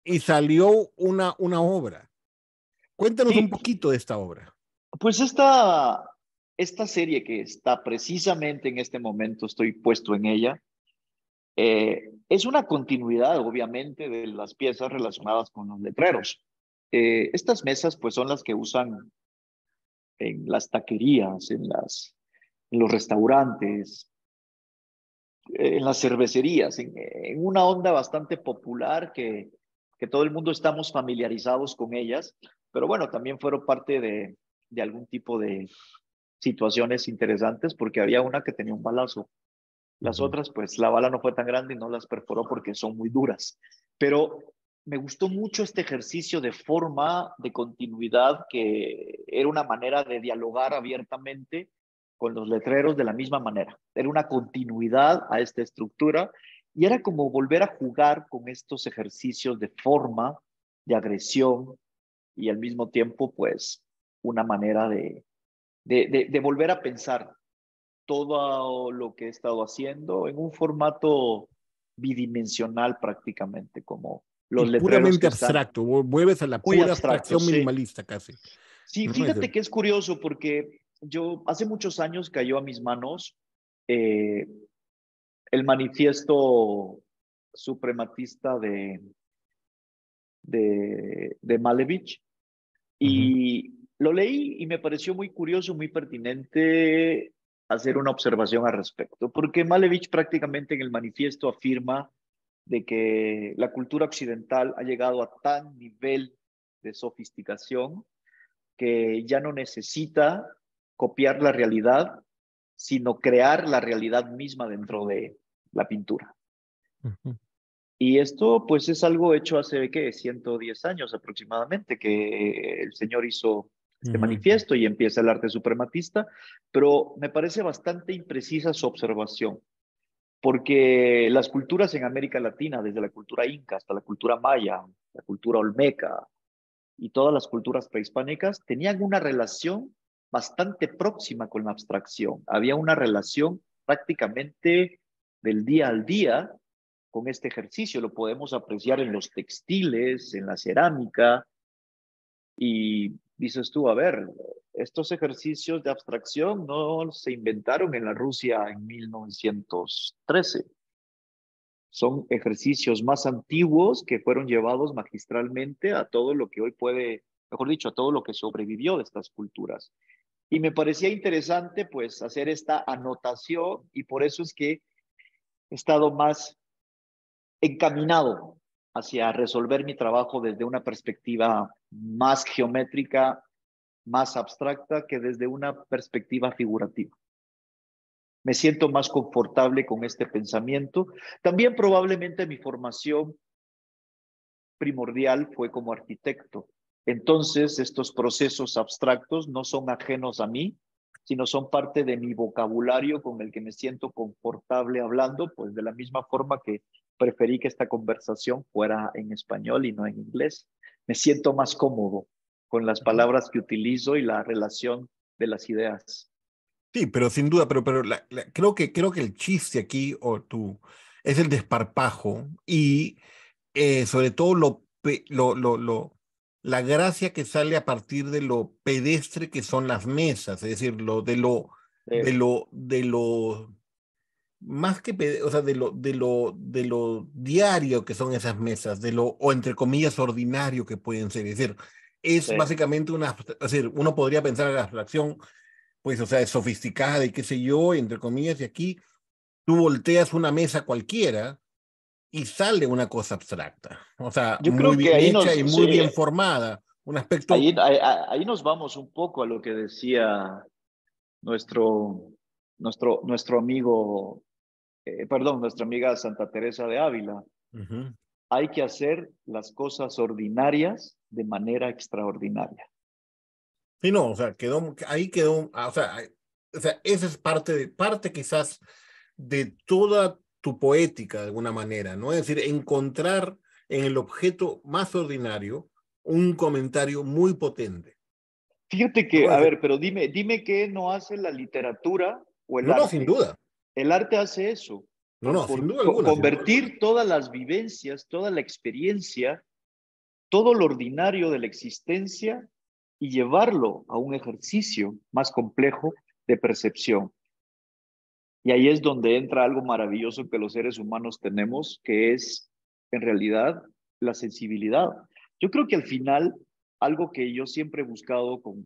y salió una, una obra. Cuéntanos Sí. un poquito de esta obra. Pues esta, esta serie que está precisamente en este momento, estoy puesto en ella, eh, es una continuidad, obviamente, de las piezas relacionadas con los letreros. Eh, estas mesas, pues, son las que usan en las taquerías, en, las, en los restaurantes, en las cervecerías, en, en una onda bastante popular que, que todo el mundo estamos familiarizados con ellas, pero bueno, también fueron parte de, de algún tipo de situaciones interesantes porque había una que tenía un balazo. Las Uh-huh. otras, pues la bala no fue tan grande y no las perforó porque son muy duras. Pero me gustó mucho este ejercicio de forma, de continuidad, que era una manera de dialogar abiertamente con los letreros de la misma manera. Era una continuidad a esta estructura y era como volver a jugar con estos ejercicios de forma, de agresión y al mismo tiempo, pues, una manera de, de, de, de volver a pensar todo lo que he estado haciendo en un formato bidimensional prácticamente, como Y los letreros puramente que están abstracto, vuelves a la muy pura abstractos. abstracción Sí, minimalista casi. sí, ¿No? fíjate Es- que es curioso porque yo hace muchos años cayó a mis manos eh, el manifiesto suprematista de, de, de Malevich Uh-huh. y lo leí y me pareció muy curioso, muy pertinente hacer una observación al respecto, porque Malevich prácticamente en el manifiesto afirma de que la cultura occidental ha llegado a tal nivel de sofisticación que ya no necesita copiar la realidad, sino crear la realidad misma dentro de la pintura. Uh-huh. Y esto pues es algo hecho hace, ¿qué? ciento diez años aproximadamente, que el señor hizo este Uh-huh. manifiesto y empieza el arte suprematista, pero me parece bastante imprecisa su observación, porque las culturas en América Latina, desde la cultura inca hasta la cultura maya, la cultura olmeca y todas las culturas prehispánicas, tenían una relación bastante próxima con la abstracción. Había una relación prácticamente del día al día con este ejercicio. Lo podemos apreciar en los textiles, en la cerámica, y dices tú, a ver, estos ejercicios de abstracción no se inventaron en la Rusia en mil novecientos trece. Son ejercicios más antiguos que fueron llevados magistralmente a todo lo que hoy puede, mejor dicho, a todo lo que sobrevivió de estas culturas. Y me parecía interesante pues hacer esta anotación y por eso es que he estado más encaminado hacia resolver mi trabajo desde una perspectiva más geométrica, más abstracta que desde una perspectiva figurativa. Me siento más confortable con este pensamiento. También probablemente mi formación primordial fue como arquitecto. Entonces, estos procesos abstractos no son ajenos a mí, sino son parte de mi vocabulario con el que me siento confortable hablando, pues de la misma forma que preferí que esta conversación fuera en español y no en inglés. Me siento más cómodo con las palabras que utilizo y la relación de las ideas. Sí, pero sin duda, pero, pero la, la, creo, que, creo que el chiste aquí, o tú, es el desparpajo y eh, sobre todo lo, lo, lo, lo, la gracia que sale a partir de lo pedestre que son las mesas, es decir, lo, de, lo, Eh, de, lo, de lo, más que, pede, o sea, de lo, de, lo, de lo diario que son esas mesas, de lo, o entre comillas, ordinario que pueden ser, es decir, es sí. básicamente una, es decir, uno podría pensar en la abstracción, pues, o sea, es sofisticada y qué sé yo, entre comillas, y aquí tú volteas una mesa cualquiera y sale una cosa abstracta, o sea, Yo muy creo que bien ahí hecha nos, y muy sí, bien formada, un aspecto... ahí, ahí, ahí nos vamos un poco a lo que decía nuestro, nuestro, nuestro amigo, eh, perdón, nuestra amiga Santa Teresa de Ávila. Uh-huh. Hay que hacer las cosas ordinarias de manera extraordinaria. Sí, no, o sea, quedó, ahí quedó, o sea, o sea, esa es parte, de, parte quizás de toda tu poética de alguna manera, ¿no? Es decir, encontrar en el objeto más ordinario un comentario muy potente. Fíjate que, ¿No? a Es decir, ver, pero dime, dime qué no hace la literatura o el no, no, sin arte. duda. El arte hace eso, No, por, no, sin por duda co alguna. Sin duda alguna. convertir todas las vivencias, toda la experiencia todo lo ordinario de la existencia y llevarlo a un ejercicio más complejo de percepción. Y ahí es donde entra algo maravilloso que los seres humanos tenemos, que es en realidad la sensibilidad. Yo creo que al final, algo que yo siempre he buscado con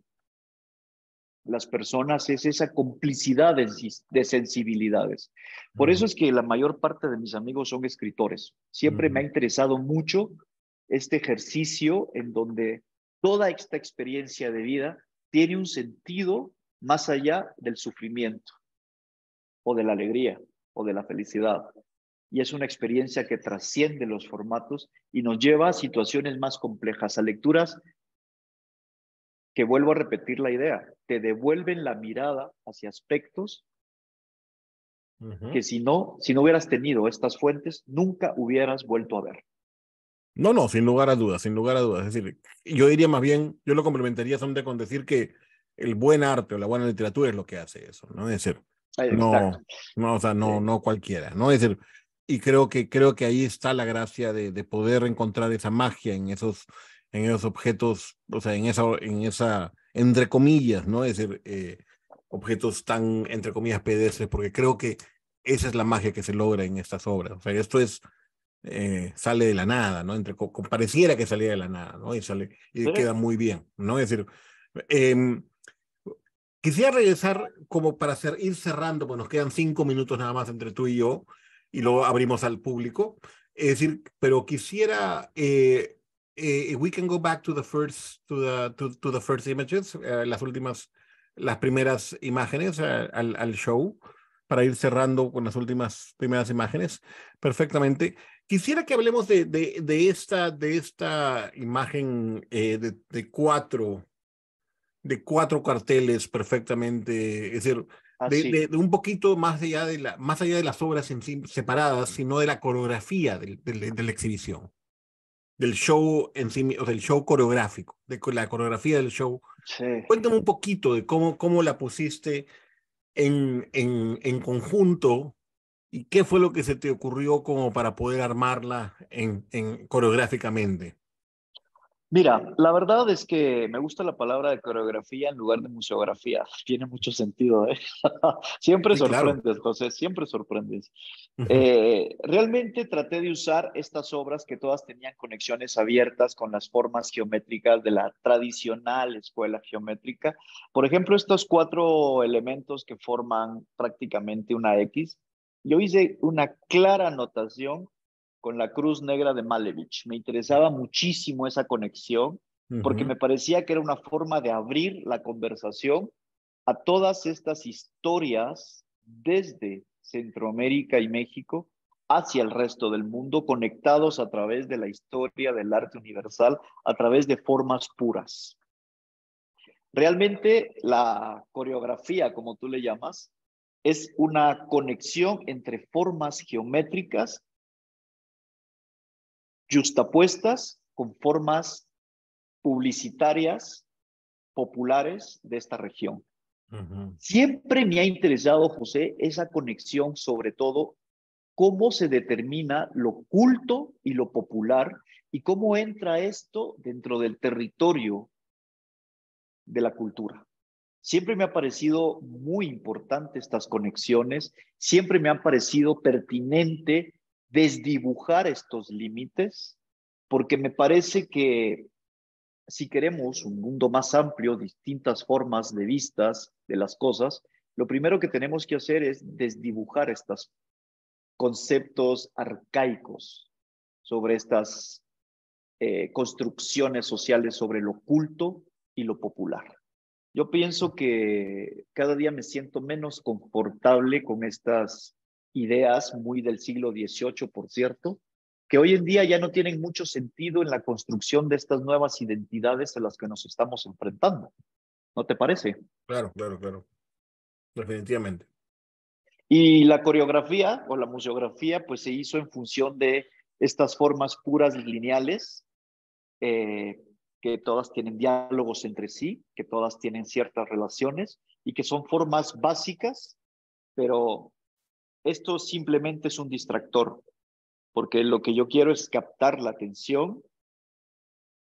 las personas es esa complicidad de, de sensibilidades. Por uh-huh. eso es que la mayor parte de mis amigos son escritores. Siempre uh-huh. me ha interesado mucho este ejercicio en donde toda esta experiencia de vida tiene un sentido más allá del sufrimiento, o de la alegría, o de la felicidad. Y es una experiencia que trasciende los formatos y nos lleva a situaciones más complejas, a lecturas que, vuelvo a repetir la idea, te devuelven la mirada hacia aspectos uh-huh. que si no, si no hubieras tenido estas fuentes, nunca hubieras vuelto a ver. No, no, sin lugar a dudas, sin lugar a dudas. Es decir, yo diría más bien, yo lo complementaría solamente con decir que el buen arte o la buena literatura es lo que hace eso, ¿no? Es decir, no, no, o sea, no, sí. no cualquiera, ¿no? Es decir, y creo que, creo que ahí está la gracia de, de poder encontrar esa magia en esos, en esos objetos, o sea, en esa, en esa, entre comillas, ¿no? Es decir, eh, objetos tan, entre comillas, pedestres, porque creo que esa es la magia que se logra en estas obras. O sea, esto es, eh, sale de la nada, ¿no? Entre, pareciera que salía de la nada, ¿no? Y sale, y sí. queda muy bien, ¿no? Es decir, eh, quisiera regresar como para hacer, ir cerrando, pues nos quedan cinco minutos nada más entre tú y yo, y luego abrimos al público. Es decir, pero quisiera, eh, eh, we can go back to the first, to the, to, to the first images, uh, las últimas, las primeras imágenes uh, al, al show, para ir cerrando con las últimas primeras imágenes. Perfectamente. Quisiera que hablemos de, de, de, esta, de esta imagen eh, de, de cuatro de cuatro carteles perfectamente, es decir, ah, de, sí. de, de un poquito más allá de, la, más allá de las obras en sí separadas, sino de la coreografía del, del, de la exhibición, del show en sí, o del show coreográfico, de la coreografía del show. Sí. Cuéntame un poquito de cómo, cómo la pusiste en, en, en conjunto y qué fue lo que se te ocurrió como para poder armarla en, en, coreográficamente. Mira, la verdad es que me gusta la palabra de coreografía en lugar de museografía. Tiene mucho sentido, ¿eh? Siempre sí, sorprendes, claro. José, siempre sorprendes. Uh-huh. eh, realmente traté de usar estas obras que todas tenían conexiones abiertas con las formas geométricas de la tradicional escuela geométrica. Por ejemplo, estos cuatro elementos que forman prácticamente una X, yo hice una clara anotación con la Cruz Negra de Malevich. Me interesaba muchísimo esa conexión porque uh-huh. me parecía que era una forma de abrir la conversación a todas estas historias desde Centroamérica y México hacia el resto del mundo, conectados a través de la historia del arte universal, a través de formas puras. Realmente la coreografía, como tú le llamas, es una conexión entre formas geométricas yuxtapuestas con formas publicitarias populares de esta región. Uh-huh. Siempre me ha interesado, José, esa conexión, sobre todo, cómo se determina lo culto y lo popular y cómo entra esto dentro del territorio de la cultura. Siempre me ha parecido muy importante estas conexiones, siempre me ha parecido pertinente desdibujar estos límites, porque me parece que si queremos un mundo más amplio, distintas formas de vistas de las cosas, lo primero que tenemos que hacer es desdibujar estos conceptos arcaicos sobre estas eh, construcciones sociales sobre lo culto y lo popular. Yo pienso que cada día me siento menos confortable con estas ideas muy del siglo dieciocho, por cierto, que hoy en día ya no tienen mucho sentido en la construcción de estas nuevas identidades a las que nos estamos enfrentando. ¿No te parece? Claro, claro, claro. Definitivamente. Y la coreografía o la museografía pues se hizo en función de estas formas puras y lineales, eh, que todas tienen diálogos entre sí, que todas tienen ciertas relaciones y que son formas básicas, pero esto simplemente es un distractor, porque lo que yo quiero es captar la atención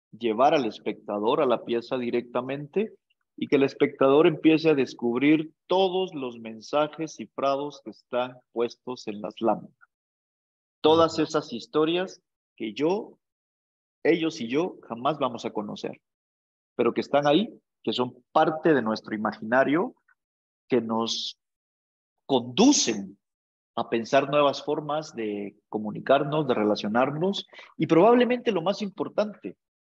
llevar al espectador a la pieza directamente y que el espectador empiece a descubrir todos los mensajes cifrados que están puestos en las láminas. Todas esas historias que yo, ellos y yo jamás vamos a conocer, pero que están ahí, que son parte de nuestro imaginario, que nos conducen a pensar nuevas formas de comunicarnos, de relacionarnos, y probablemente lo más importante,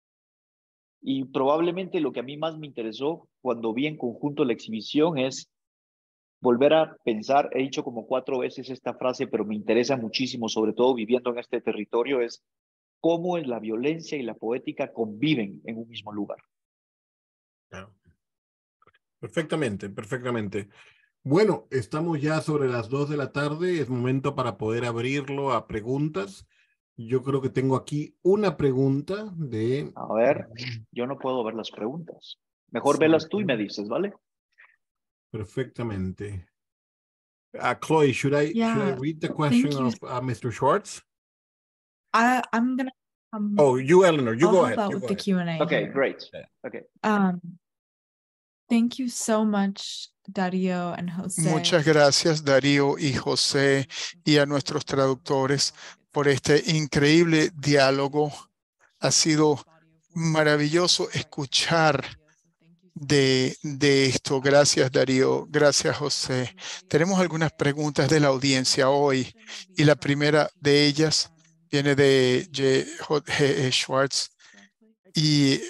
y probablemente lo que a mí más me interesó cuando vi en conjunto la exhibición es volver a pensar, he dicho como cuatro veces esta frase, pero me interesa muchísimo, sobre todo viviendo en este territorio, es cómo la violencia y la poética conviven en un mismo lugar. Claro. Perfectamente, perfectamente. Bueno, estamos ya sobre las dos de la tarde, es momento para poder abrirlo a preguntas. Yo creo que tengo aquí una pregunta de... A ver, yo no puedo ver las preguntas. Mejor Sí, velas tú y me dices, ¿vale? perfectamente. Uh, Chloe, should I, Yeah, should I read the question you. of uh, Mister Schwartz? I, I'm gonna. Um, Oh, you, Eleanor, you I'll go help ahead. out You with go the ahead. Q and A. Okay, here. great. Yeah. Okay. Um, thank you so much, Dario and Jose. Muchas gracias, Darío y José, y a nuestros traductores por este increíble diálogo. Ha sido maravilloso escuchar de, de esto. Gracias, Darío. Gracias, José. Tenemos algunas preguntas de la audiencia hoy, y la primera de ellas viene de J. J. Schwartz. Y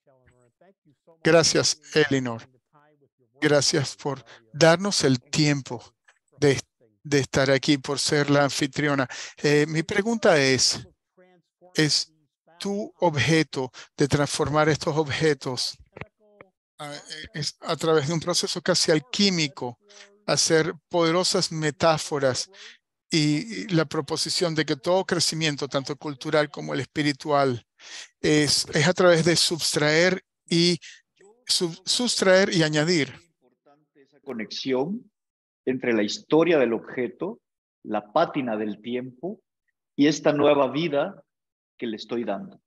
gracias, Eleanor. Gracias por darnos el tiempo de, de estar aquí, por ser la anfitriona. Eh, mi pregunta es, ¿es tu objeto de transformar estos objetos a, es a través de un proceso casi alquímico, hacer poderosas metáforas y, y la proposición de que todo crecimiento, tanto cultural como el espiritual, es, es a través de subtraer y sub, sustraer y añadir? Esa conexión entre la historia del objeto, la pátina del tiempo y esta nueva vida que le estoy dando.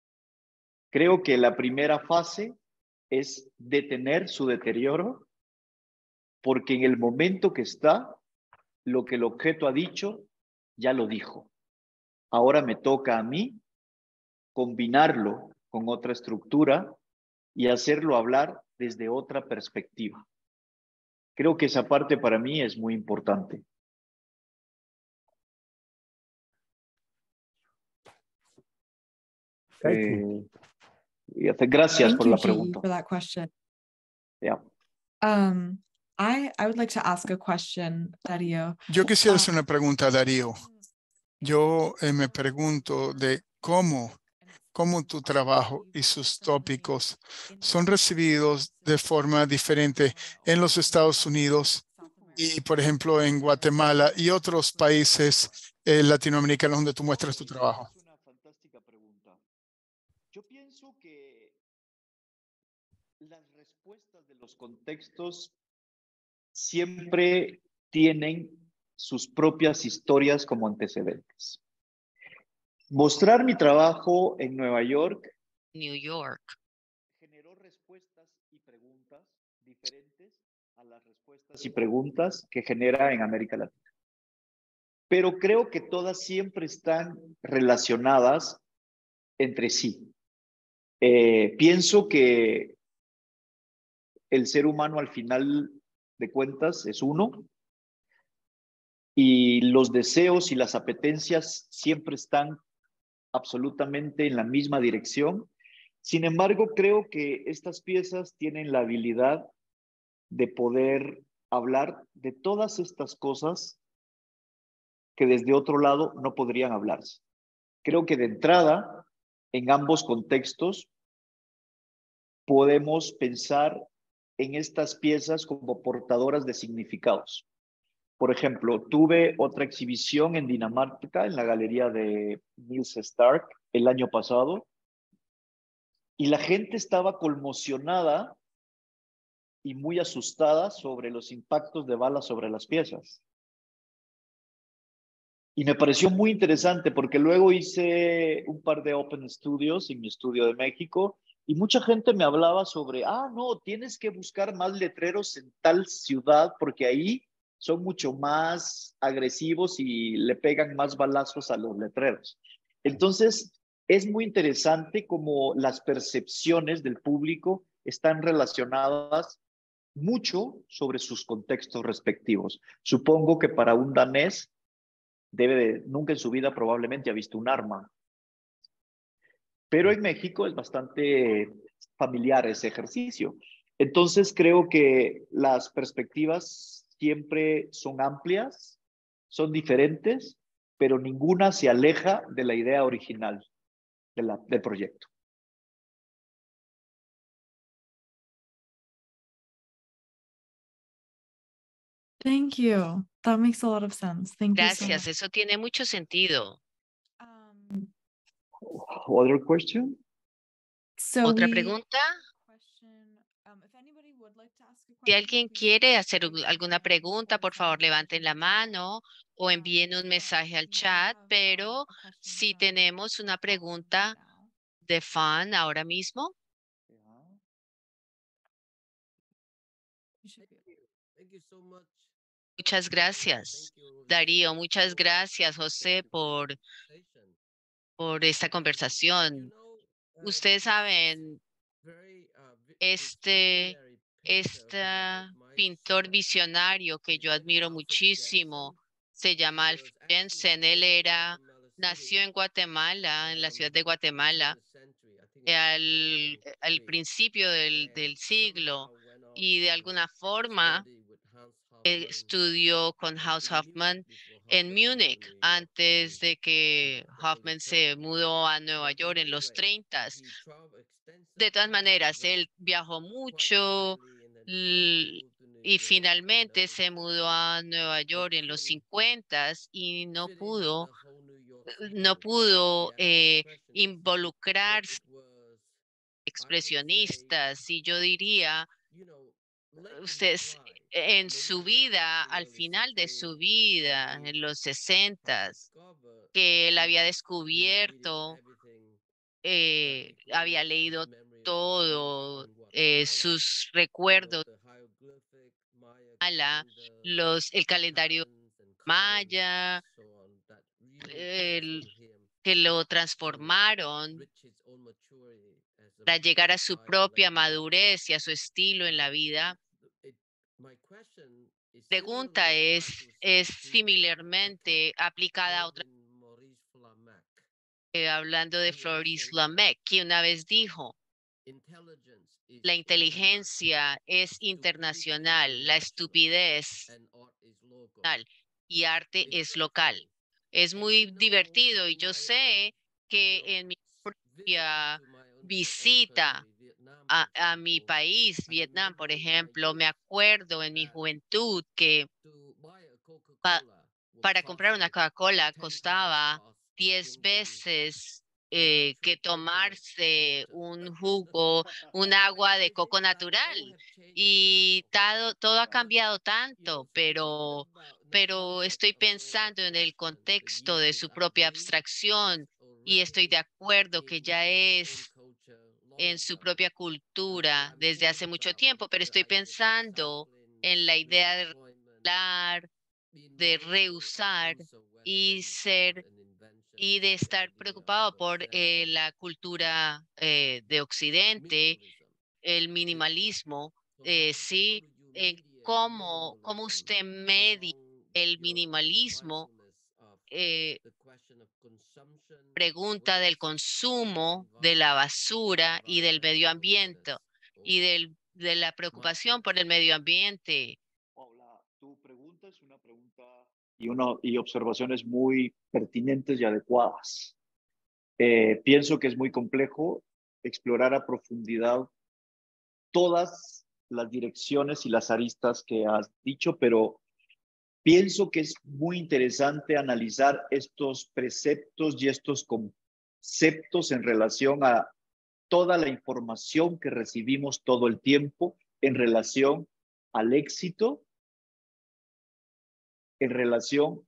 Creo que la primera fase es detener su deterioro, porque en el momento que está, lo que el objeto ha dicho, ya lo dijo. Ahora me toca a mí combinarlo con otra estructura y hacerlo hablar desde otra perspectiva. Creo que esa parte para mí es muy importante. Eh, y hace, gracias Thank por you, la G, pregunta. for that question. Yeah. Um, I I would like to ask a question, Dario. Yo quisiera hacer Um, una pregunta a Darío. Yo eh, me pregunto de cómo, cómo tu trabajo y sus tópicos son recibidos de forma diferente en los Estados Unidos y, por ejemplo, en Guatemala y otros países eh, latinoamericanos donde tú muestras tu trabajo. Es una fantástica pregunta. Yo pienso que las respuestas de los contextos siempre tienen sus propias historias como antecedentes. Mostrar mi trabajo en Nueva York, New York generó respuestas y preguntas diferentes a las respuestas y preguntas que genera en América Latina. Pero creo que todas siempre están relacionadas entre sí. Eh, pienso que el ser humano al final de cuentas es uno, y los deseos y las apetencias siempre están absolutamente en la misma dirección. Sin embargo, creo que estas piezas tienen la habilidad de poder hablar de todas estas cosas que desde otro lado no podrían hablarse. Creo que de entrada, en ambos contextos, podemos pensar en estas piezas como portadoras de significados. Por ejemplo, tuve otra exhibición en Dinamarca, en la galería de Niels Stark, el año pasado, y la gente estaba conmocionada y muy asustada sobre los impactos de balas sobre las piezas. Y me pareció muy interesante porque luego hice un par de Open Studios en mi estudio de México y mucha gente me hablaba sobre, ah, no, tienes que buscar más letreros en tal ciudad porque ahí son mucho más agresivos y le pegan más balazos a los letreros. Entonces, es muy interesante cómo las percepciones del público están relacionadas mucho sobre sus contextos respectivos. Supongo que para un danés, debe de, nunca en su vida probablemente ha visto un arma. Pero en México es bastante familiar ese ejercicio. Entonces creo que las perspectivas siempre son amplias, son diferentes, pero ninguna se aleja de la idea original de la, del proyecto. Thank you. That makes a lot of sense. Thank you so Gracias, much. eso tiene mucho sentido. Um, Other question? so ¿Otra we- pregunta? question, um, if anybody would like to ask a Si question, alguien please quiere feel hacer free un- to alguna raise your hand pregunta, or por send a favor, levanten message la in the chat. mano o Um, envíen un but mensaje al we do chat, have, um, pero a question si from tenemos una Austin pregunta right now. de fan ahora mismo. You should be- Muchas gracias, Darío. Muchas gracias, José, por, por esta conversación. Ustedes saben, este, este pintor visionario que yo admiro muchísimo se llama Alfred Jensen. Él era, nació en Guatemala, en la ciudad de Guatemala, al, al principio del, del siglo, y de alguna forma estudió con Hans Hofmann en Múnich antes de que Hofmann se mudó a Nueva York en los treinta. De todas maneras, él viajó mucho y finalmente se mudó a Nueva York en los cincuenta y no pudo, no pudo eh, involucrarse expresionistas, y yo diría, ustedes en su vida, al final de su vida, en los sesentas, que él había descubierto, eh, había leído todo, eh, sus recuerdos, los, el calendario maya, el, que lo transformaron para llegar a su propia madurez y a su estilo en la vida. Pregunta es, es similarmente aplicada a otra, eh, hablando de Floris Lamech, que una vez dijo, la inteligencia es internacional, la estupidez nacional y arte es local. Es muy divertido y yo sé que en mi propia visita a, a mi país, Vietnam, por ejemplo, me acuerdo en mi juventud que pa, para comprar una Coca-Cola costaba diez veces eh, que tomarse un jugo, un agua de coco natural. Y todo, todo ha cambiado tanto, pero, pero estoy pensando en el contexto de su propia abstracción y estoy de acuerdo que ya es en su propia cultura desde hace mucho tiempo, pero estoy pensando en la idea de reciclar, de reusar y ser y de estar preocupado por eh, la cultura eh, de Occidente, el minimalismo, eh, sí, eh, cómo, cómo usted media el minimalismo, eh, pregunta del consumo, de la basura y del medio ambiente y del, de la preocupación por el medio ambiente. Paula, tu pregunta es una pregunta y, uno, y observaciones muy pertinentes y adecuadas. Eh, pienso que es muy complejo explorar a profundidad todas las direcciones y las aristas que has dicho, pero pienso que es muy interesante analizar estos preceptos y estos conceptos en relación a toda la información que recibimos todo el tiempo en relación al éxito, en relación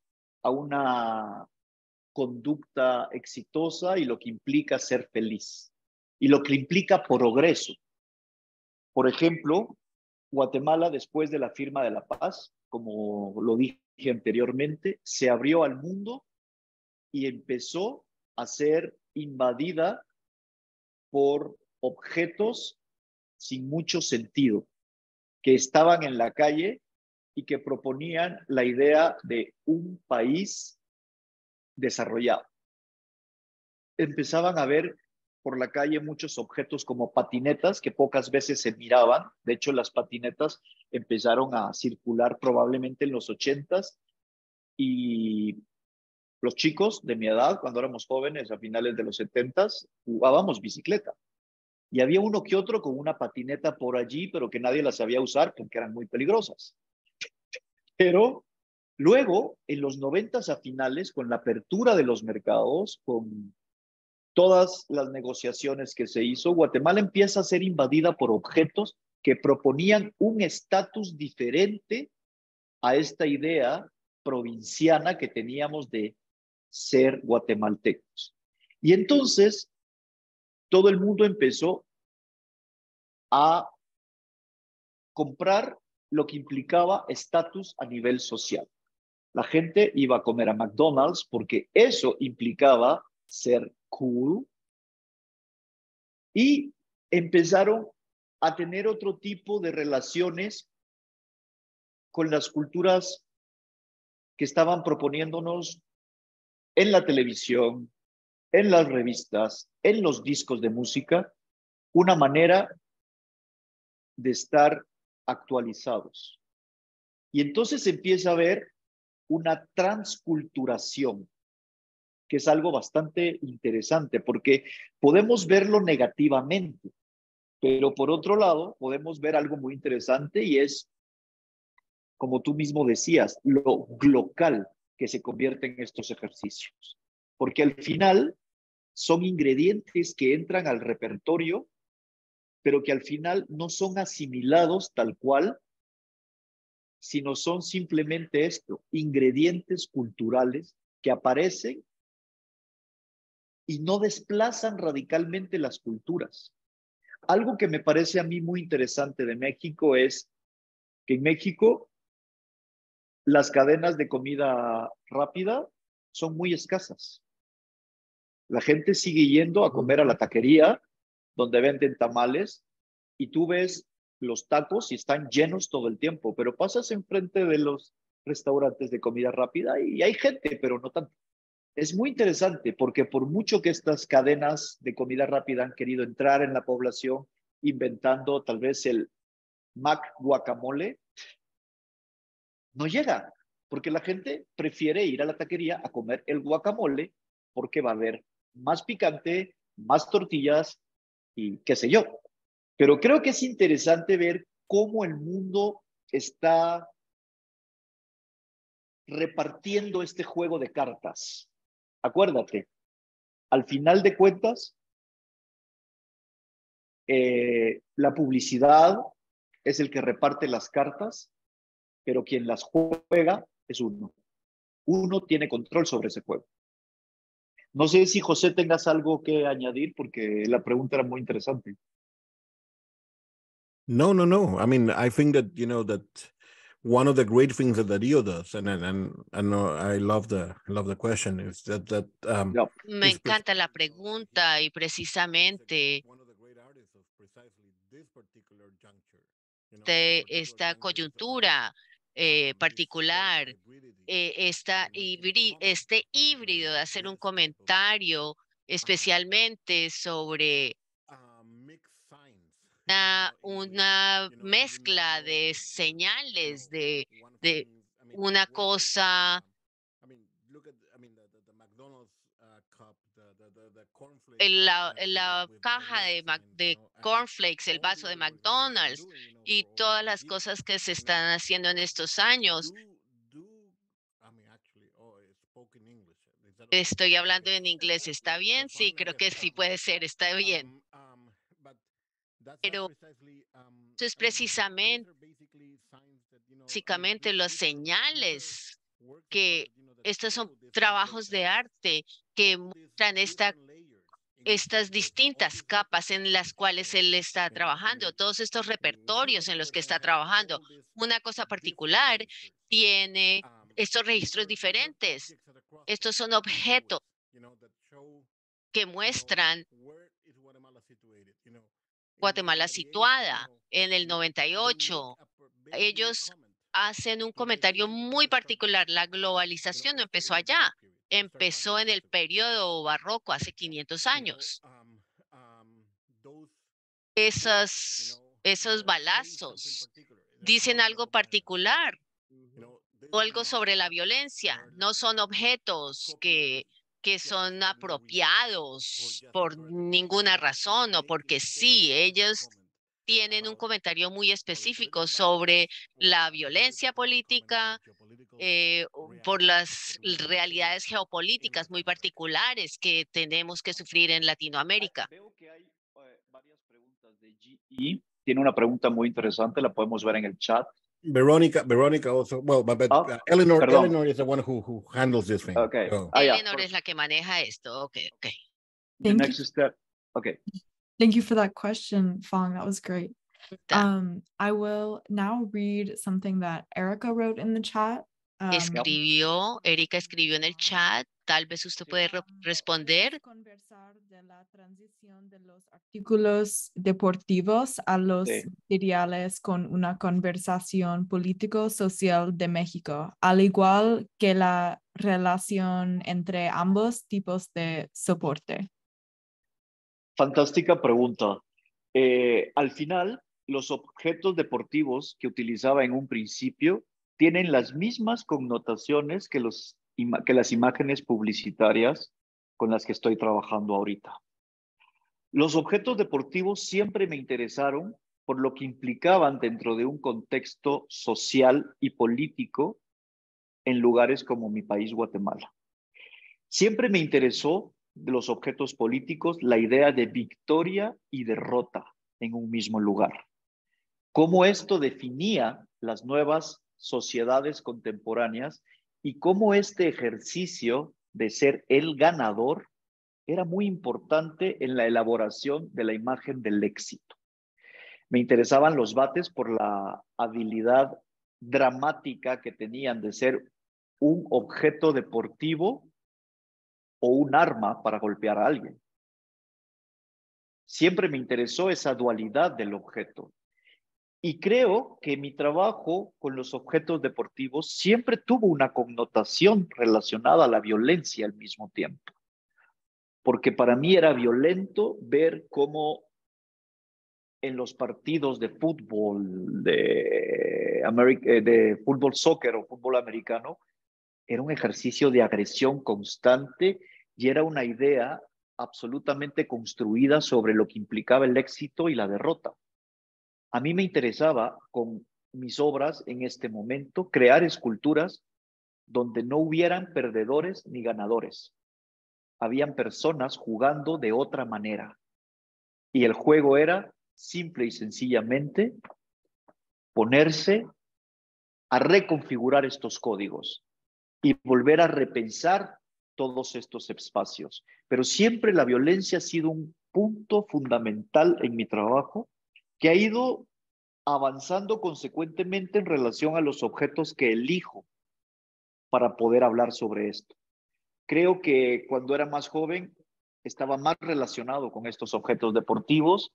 a una conducta exitosa y lo que implica ser feliz y lo que implica progreso. Por ejemplo, Guatemala, después de la firma de la paz, como lo dije anteriormente, se abrió al mundo y empezó a ser invadida por objetos sin mucho sentido, que estaban en la calle y que proponían la idea de un país desarrollado. Empezaban a ver por la calle muchos objetos como patinetas que pocas veces se miraban. De hecho, las patinetas empezaron a circular probablemente en los ochentas y los chicos de mi edad, cuando éramos jóvenes, a finales de los setentas, jugábamos bicicleta. Y había uno que otro con una patineta por allí, pero que nadie las sabía usar porque eran muy peligrosas. Pero luego, en los noventas a finales, con la apertura de los mercados, con todas las negociaciones que se hizo, Guatemala empieza a ser invadida por objetos que proponían un estatus diferente a esta idea provinciana que teníamos de ser guatemaltecos. Y entonces todo el mundo empezó a comprar lo que implicaba estatus a nivel social. La gente iba a comer a McDonald's porque eso implicaba ser cool y empezaron a tener otro tipo de relaciones con las culturas que estaban proponiéndonos en la televisión, en las revistas, en los discos de música, una manera de estar actualizados. Y entonces empieza a haber una transculturación, que es algo bastante interesante, porque podemos verlo negativamente, pero por otro lado podemos ver algo muy interesante y es, como tú mismo decías, lo local que se convierte en estos ejercicios. Porque al final son ingredientes que entran al repertorio, pero que al final no son asimilados tal cual, sino son simplemente esto, ingredientes culturales que aparecen y no desplazan radicalmente las culturas. Algo que me parece a mí muy interesante de México es que en México las cadenas de comida rápida son muy escasas. La gente sigue yendo a comer a la taquería donde venden tamales y tú ves los tacos y están llenos todo el tiempo, pero pasas enfrente de los restaurantes de comida rápida y hay gente, pero no tanto. Es muy interesante porque por mucho que estas cadenas de comida rápida han querido entrar en la población inventando tal vez el Mac guacamole, no llega, porque la gente prefiere ir a la taquería a comer el guacamole porque va a haber más picante, más tortillas y qué sé yo. Pero creo que es interesante ver cómo el mundo está repartiendo este juego de cartas. Acuérdate, al final de cuentas, eh, la publicidad es el que reparte las cartas, pero quien las juega es uno. Uno tiene control sobre ese juego. No sé si José tengas algo que añadir porque la pregunta era muy interesante. No, no, no. I mean, I think that, you know, that one of the great things that Darío does, and and and I love the love the question, is that that um, no. Me encanta la pregunta y precisamente de esta coyuntura eh, particular, eh, esta híbrid, este híbrido de hacer un comentario especialmente sobre Una, una mezcla de señales de, de una cosa, en la, en la caja de, de cornflakes, el vaso de McDonald's y todas las cosas que se están haciendo en estos años. Estoy hablando en inglés, ¿está bien? Sí, creo que sí puede ser, está bien. Pero eso es precisamente, básicamente las señales que Estos son trabajos de arte que muestran esta, estas distintas capas en las cuales él está trabajando, todos estos repertorios en los que está trabajando. Una cosa particular tiene estos registros diferentes. Estos son objetos que muestran Guatemala situada en el noventa y ocho. Ellos hacen un comentario muy particular. La globalización no empezó allá, empezó en el periodo barroco hace quinientos años. Esas, esos balazos dicen algo particular o algo sobre la violencia. No son objetos que, que son apropiados por ninguna razón o porque sí. Ellos tienen un comentario muy específico sobre la violencia política, eh, por las realidades geopolíticas muy particulares que tenemos que sufrir en Latinoamérica. Veo que hay eh, varias preguntas de G E. Tiene una pregunta muy interesante, la podemos ver en el chat. Veronica, Veronica also, well, but, but Oh, uh, Eleanor, perdón. Eleanor is the one who, who handles this thing. Okay. So. Ah, yeah. Eleanor es la que maneja esto. Ok, ok. The Thank next you. step. Okay. Thank you for that question, Fong. That was great. Um, I will now read something that Erica wrote in the chat. Um, Escribió, Erika escribió en el chat. Tal vez usted puede re responder. Conversar de la transición de los artículos deportivos a los Sí. materiales con una conversación político-social de México, al igual que la relación entre ambos tipos de soporte. Fantástica pregunta. Eh, al final, los objetos deportivos que utilizaba en un principio tienen las mismas connotaciones que, los, que las imágenes publicitarias con las que estoy trabajando ahorita. Los objetos deportivos siempre me interesaron por lo que implicaban dentro de un contexto social y político en lugares como mi país, Guatemala. Siempre me interesó de los objetos políticos la idea de victoria y derrota en un mismo lugar. Cómo esto definía las nuevas sociedades contemporáneas y cómo este ejercicio de ser el ganador era muy importante en la elaboración de la imagen del éxito. Me interesaban los bates por la habilidad dramática que tenían de ser un objeto deportivo o un arma para golpear a alguien. Siempre me interesó esa dualidad del objeto. Y creo que mi trabajo con los objetos deportivos siempre tuvo una connotación relacionada a la violencia al mismo tiempo. Porque para mí era violento ver cómo en los partidos de fútbol, de, Ameri- de fútbol soccer o fútbol americano, era un ejercicio de agresión constante y era una idea absolutamente construida sobre lo que implicaba el éxito y la derrota. A mí me interesaba, con mis obras en este momento, crear esculturas donde no hubieran perdedores ni ganadores. Habían personas jugando de otra manera. Y el juego era, simple y sencillamente, ponerse a reconfigurar estos códigos y volver a repensar todos estos espacios. Pero siempre la violencia ha sido un punto fundamental en mi trabajo que ha ido avanzando consecuentemente en relación a los objetos que elijo para poder hablar sobre esto. Creo que cuando era más joven estaba más relacionado con estos objetos deportivos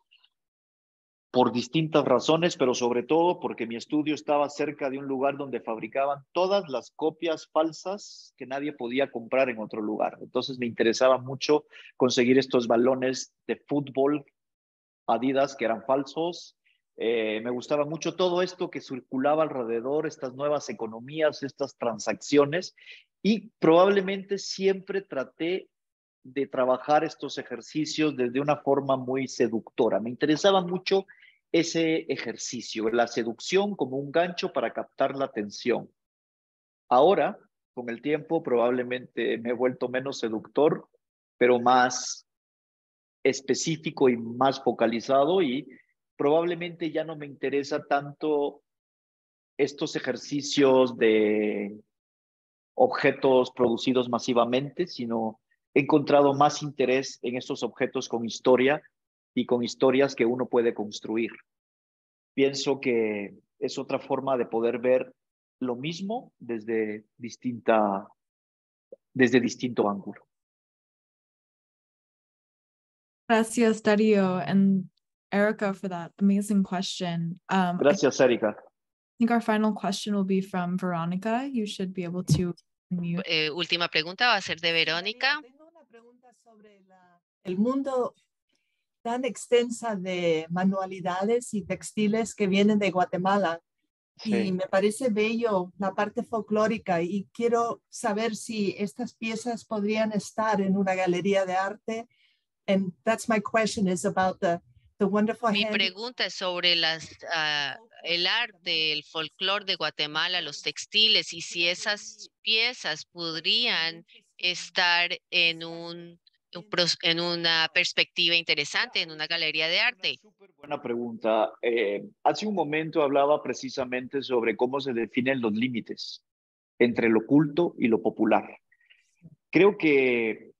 por distintas razones, pero sobre todo porque mi estudio estaba cerca de un lugar donde fabricaban todas las copias falsas que nadie podía comprar en otro lugar. Entonces me interesaba mucho conseguir estos balones de fútbol Adidas que eran falsos. Eh, me gustaba mucho todo esto que circulaba alrededor, estas nuevas economías, estas transacciones, y probablemente siempre traté de trabajar estos ejercicios desde una forma muy seductora. Me interesaba mucho ese ejercicio, la seducción como un gancho para captar la atención. Ahora, con el tiempo, probablemente me he vuelto menos seductor, pero más específico y más focalizado, y probablemente ya no me interesa tanto estos ejercicios de objetos producidos masivamente, sino he encontrado más interés en estos objetos con historia y con historias que uno puede construir. Pienso que es otra forma de poder ver lo mismo desde, distinta, desde distinto ángulo. Gracias, Dario and Erica, for that amazing question. Um, Gracias, Erika. I think our final question will be from Veronica. You should be able to unmute. Eh, última pregunta va a ser de Verónica. Tengo una pregunta sobre la, el mundo tan extensa de manualidades y textiles que vienen de Guatemala. Sí. Y me parece bello la parte folclórica y quiero saber si estas piezas podrían estar en una galería de arte. And that's my question, is about the, the wonderful Mi hand- pregunta es sobre las, uh, el arte, el folclore de Guatemala, los textiles, y si esas piezas podrían estar en, un, en una perspectiva interesante, en una galería de arte. Súper buena pregunta. Eh, hace un momento hablaba precisamente sobre cómo se definen los límites entre lo culto y lo popular. Creo que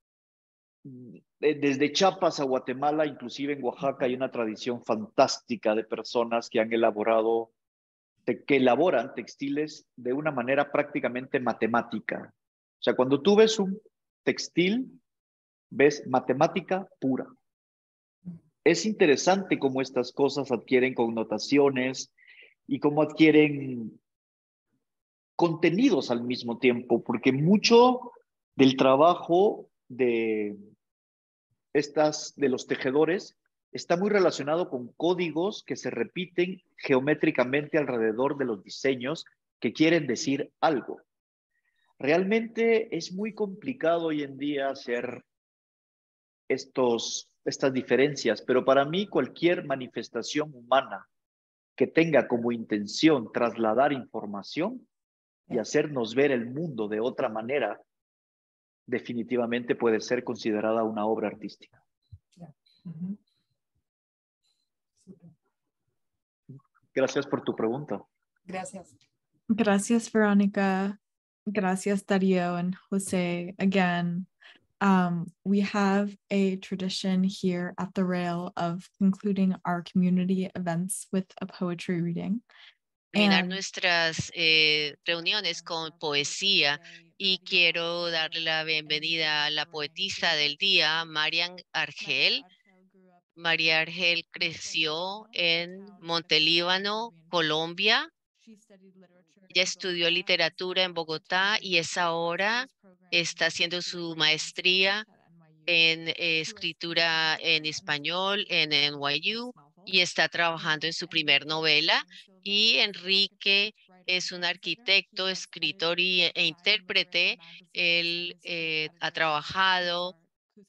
desde Chiapas a Guatemala, inclusive en Oaxaca, hay una tradición fantástica de personas que han elaborado, que elaboran textiles de una manera prácticamente matemática. O sea, cuando tú ves un textil, ves matemática pura. Es interesante cómo estas cosas adquieren connotaciones y cómo adquieren contenidos al mismo tiempo, porque mucho del trabajo de estas de los tejedores está muy relacionado con códigos que se repiten geométricamente alrededor de los diseños que quieren decir algo. Realmente es muy complicado hoy en día hacer estos, estas diferencias, pero para mí cualquier manifestación humana que tenga como intención trasladar información y hacernos ver el mundo de otra manera, definitivamente puede ser considerada una obra artística. Uh-huh. Gracias por tu pregunta. Gracias. Gracias, Veronica. Gracias, Dario and Jose. Again, um, we have a tradition here at the Rail of concluding our community events with a poetry reading. Terminar And nuestras eh, reuniones con poesía, y quiero darle la bienvenida a la poetisa del día, Marian Argel. María Argel creció en Montelíbano, Colombia. Ella estudió literatura en Bogotá y es ahora está haciendo su maestría en eh, escritura en español en N Y U y está trabajando en su primer novela. Y Enrique es un arquitecto, escritor y, e intérprete. Él eh, ha trabajado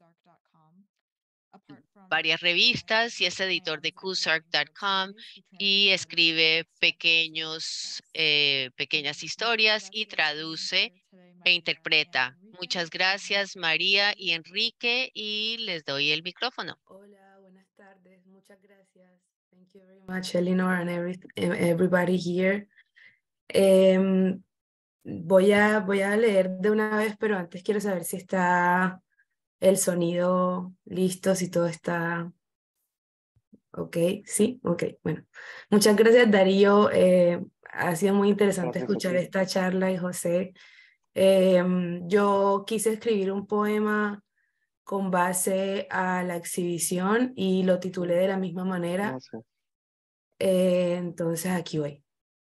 varias revistas y es editor de Cusark punto com y escribe pequeños, eh, pequeñas historias y traduce e interpreta. Muchas gracias, María y Enrique, y les doy el micrófono. Hola, buenas tardes. Muchas gracias. Thank you very much, Eleanor, and every, everybody here. Um, voy a, voy a leer de una vez, pero antes quiero saber si está el sonido listo, si todo está ok. Sí, ok. Bueno, muchas gracias, Darío. Eh, ha sido muy interesante Gracias, escuchar Sofía. esta charla, y José. Eh, yo quise escribir un poema con base a la exhibición y lo titulé de la misma manera. Gracias. Eh, entonces aquí voy.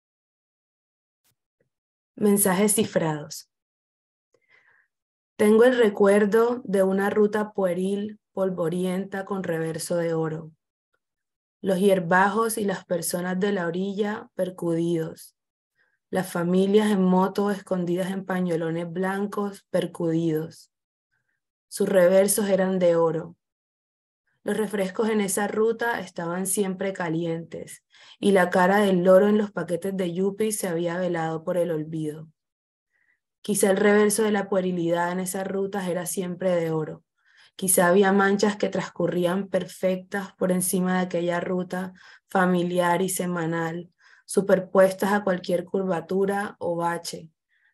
Mensajes cifrados. Tengo el recuerdo de una ruta pueril, polvorienta con reverso de oro. Los hierbajos y las personas de la orilla percudidos. Las familias en moto escondidas en pañolones blancos percudidos. Sus reversos eran de oro. Los refrescos en esa ruta estaban siempre calientes y la cara del loro en los paquetes de Yupi se había velado por el olvido. Quizá el reverso de la puerilidad en esas rutas era siempre de oro. Quizá había manchas que transcurrían perfectas por encima de aquella ruta familiar y semanal, superpuestas a cualquier curvatura o bache,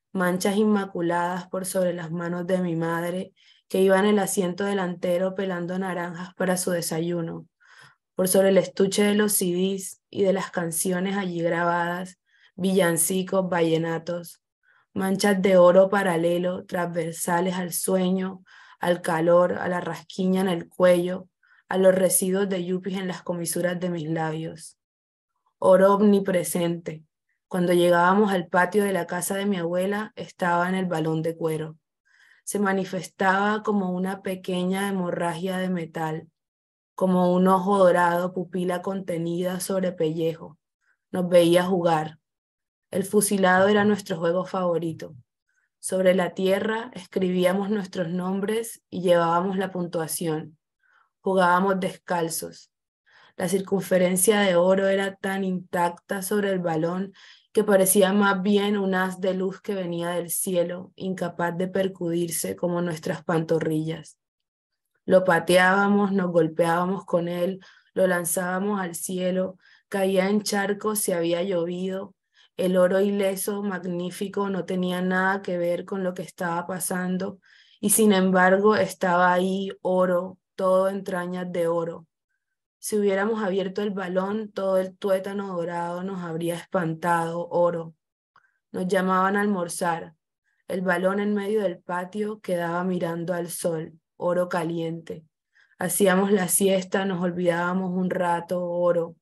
manchas inmaculadas por sobre las manos de mi madre, que iba en el asiento delantero pelando naranjas para su desayuno, por sobre el estuche de los C Ds y de las canciones allí grabadas, villancicos, vallenatos, manchas de oro paralelo, transversales al sueño, al calor, a la rasquiña en el cuello, a los residuos de yuppies en las comisuras de mis labios. Oro omnipresente. Cuando llegábamos al patio de la casa de mi abuela, estaba en el balón de cuero. Se manifestaba como una pequeña hemorragia de metal, como un ojo dorado, pupila contenida sobre pellejo. Nos veía jugar. El fusilado era nuestro juego favorito. Sobre la tierra escribíamos nuestros nombres y llevábamos la puntuación. Jugábamos descalzos. La circunferencia de oro era tan intacta sobre el balón que parecía más bien un haz de luz que venía del cielo, incapaz de percudirse como nuestras pantorrillas. Lo pateábamos, nos golpeábamos con él, lo lanzábamos al cielo, caía en charcos si había llovido. El oro ileso, magnífico, no tenía nada que ver con lo que estaba pasando, y sin embargo estaba ahí oro, todo entrañas de oro. Si hubiéramos abierto el balón, todo el tuétano dorado nos habría espantado, oro. Nos llamaban a almorzar. El balón en medio del patio quedaba mirando al sol, oro caliente. Hacíamos la siesta, nos olvidábamos un rato, oro.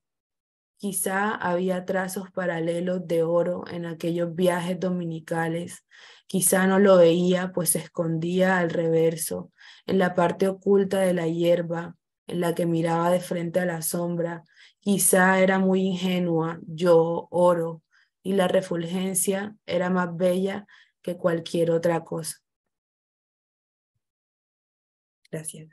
Quizá había trazos paralelos de oro en aquellos viajes dominicales. Quizá no lo veía, pues se escondía al reverso, en la parte oculta de la hierba, en la que miraba de frente a la sombra. Quizá era muy ingenua, yo, oro, y la refulgencia era más bella que cualquier otra cosa. Gracias.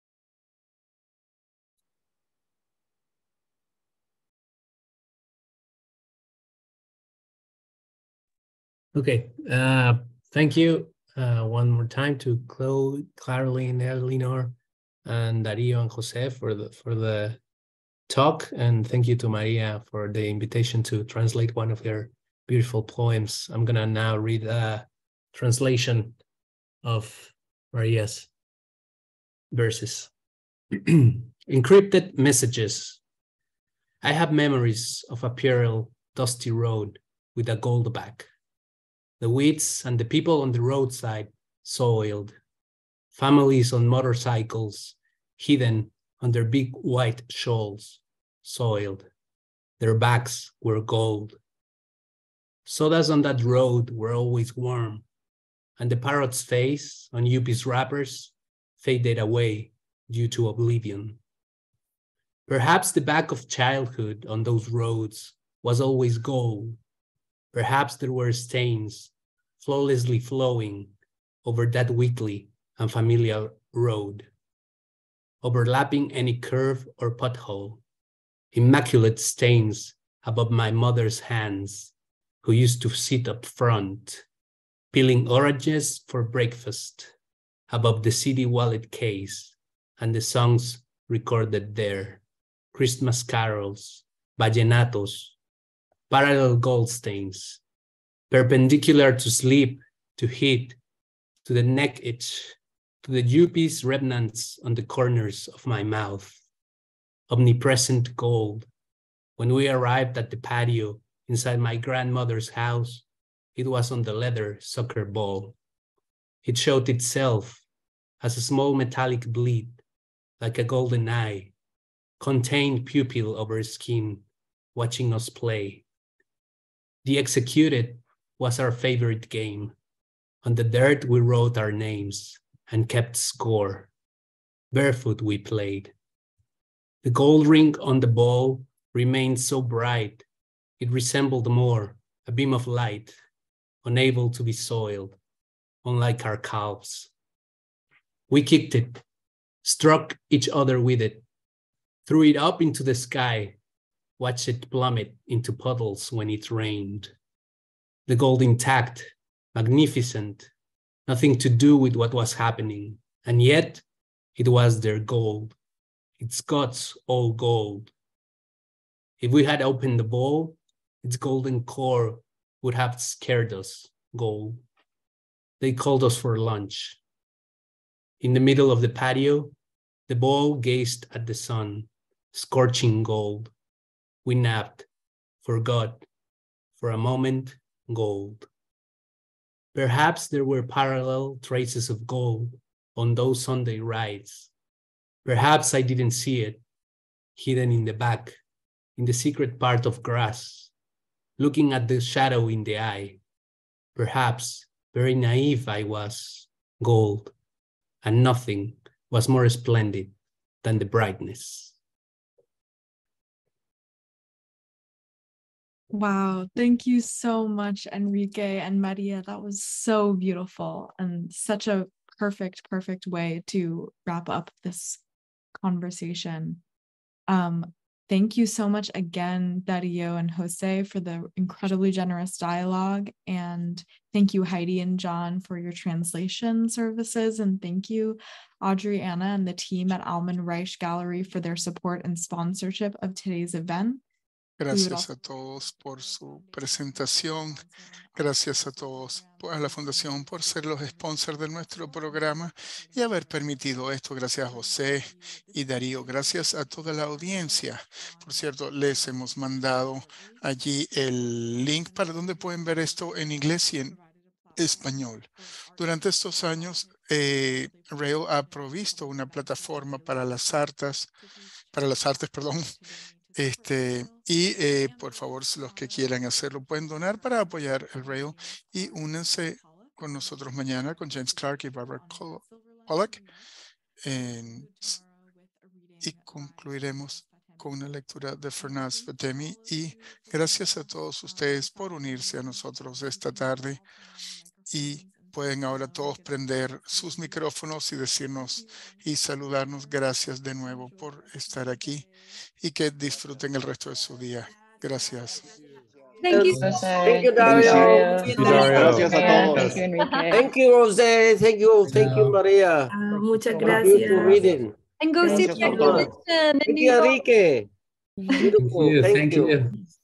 Okay, uh, thank you uh, one more time to Chloe, Caroline, Eleanor, and Dario and Jose for the for the talk, and thank you to Maria for the invitation to translate one of her beautiful poems. I'm gonna now read a translation of Maria's verses. Encrypted messages. I have memories of a puerile, dusty road with a gold back. The weeds and the people on the roadside soiled. Families on motorcycles hidden under big white shawls, soiled. Their backs were gold. Sodas on that road were always warm, and the parrot's face on Yuppie's wrappers faded away due to oblivion. Perhaps the back of childhood on those roads was always gold. Perhaps there were stains flawlessly flowing over that weekly and familiar road, overlapping any curve or pothole, immaculate stains above my mother's hands, who used to sit up front, peeling oranges for breakfast, above the city wallet case and the songs recorded there, Christmas carols, vallenatos, parallel gold stains, perpendicular to sleep, to heat, to the neck itch, to the Yuppie's remnants on the corners of my mouth. Omnipresent gold. When we arrived at the patio inside my grandmother's house, it was on the leather soccer ball. It showed itself as a small metallic bleed, like a golden eye, contained pupil over skin, watching us play. The executed was our favorite game. On the dirt we wrote our names and kept score. Barefoot we played. The gold ring on the ball remained so bright, it resembled more a beam of light, unable to be soiled, unlike our calves. We kicked it, struck each other with it, threw it up into the sky, watched it plummet into puddles when it rained. The gold intact, magnificent, nothing to do with what was happening, and yet it was their gold, its guts all gold. If we had opened the ball, its golden core would have scared us, gold. They called us for lunch. In the middle of the patio, the bowl gazed at the sun, scorching gold. We napped, forgot, for a moment, gold. Perhaps there were parallel traces of gold on those Sunday rides. Perhaps I didn't see it, hidden in the back, in the secret part of grass, looking at the shadow in the eye. Perhaps, very naive I was, gold, and nothing was more splendid than the brightness. Wow, thank you so much, Enrique and Maria. That was so beautiful and such a perfect, perfect way to wrap up this conversation. Um, thank you so much again, Dario and Jose, for the incredibly generous dialogue. And thank you, Heidi and John, for your translation services. And thank you, Audrey, Anna, and the team at Alman Reich Gallery for their support and sponsorship of today's event. Gracias a todos por su presentación. Gracias a todos, a la Fundación por ser los sponsors de nuestro programa y haber permitido esto. Gracias a José y Darío. Gracias a toda la audiencia. Por cierto, les hemos mandado allí el link para donde pueden ver esto en inglés y en español. Durante estos años, eh, Rail ha provisto una plataforma para las artes, para las artes, perdón, Este, y eh, por favor, los que quieran hacerlo pueden donar para apoyar el Rail y únanse con nosotros mañana con James Clark y Barbara Pollack. En, y concluiremos con una lectura de Fernaz Fatemi. Y gracias a todos ustedes por unirse a nosotros esta tarde. Y pueden ahora todos prender sus micrófonos y decirnos y saludarnos. Gracias de nuevo por estar aquí y que disfruten el resto de su día. Gracias. Thank you. Thank you, Dario. Thank you, Dario. Gracias a todos. Thank you, Enrique. Thank you, Jose. Thank you, thank you, Maria. Ah, muchas For beautiful gracias. reading. And go see Gracias the por todo. exhibition in Thank New you, York. Enrique. Beautiful. Thank you. Thank Thank you. you.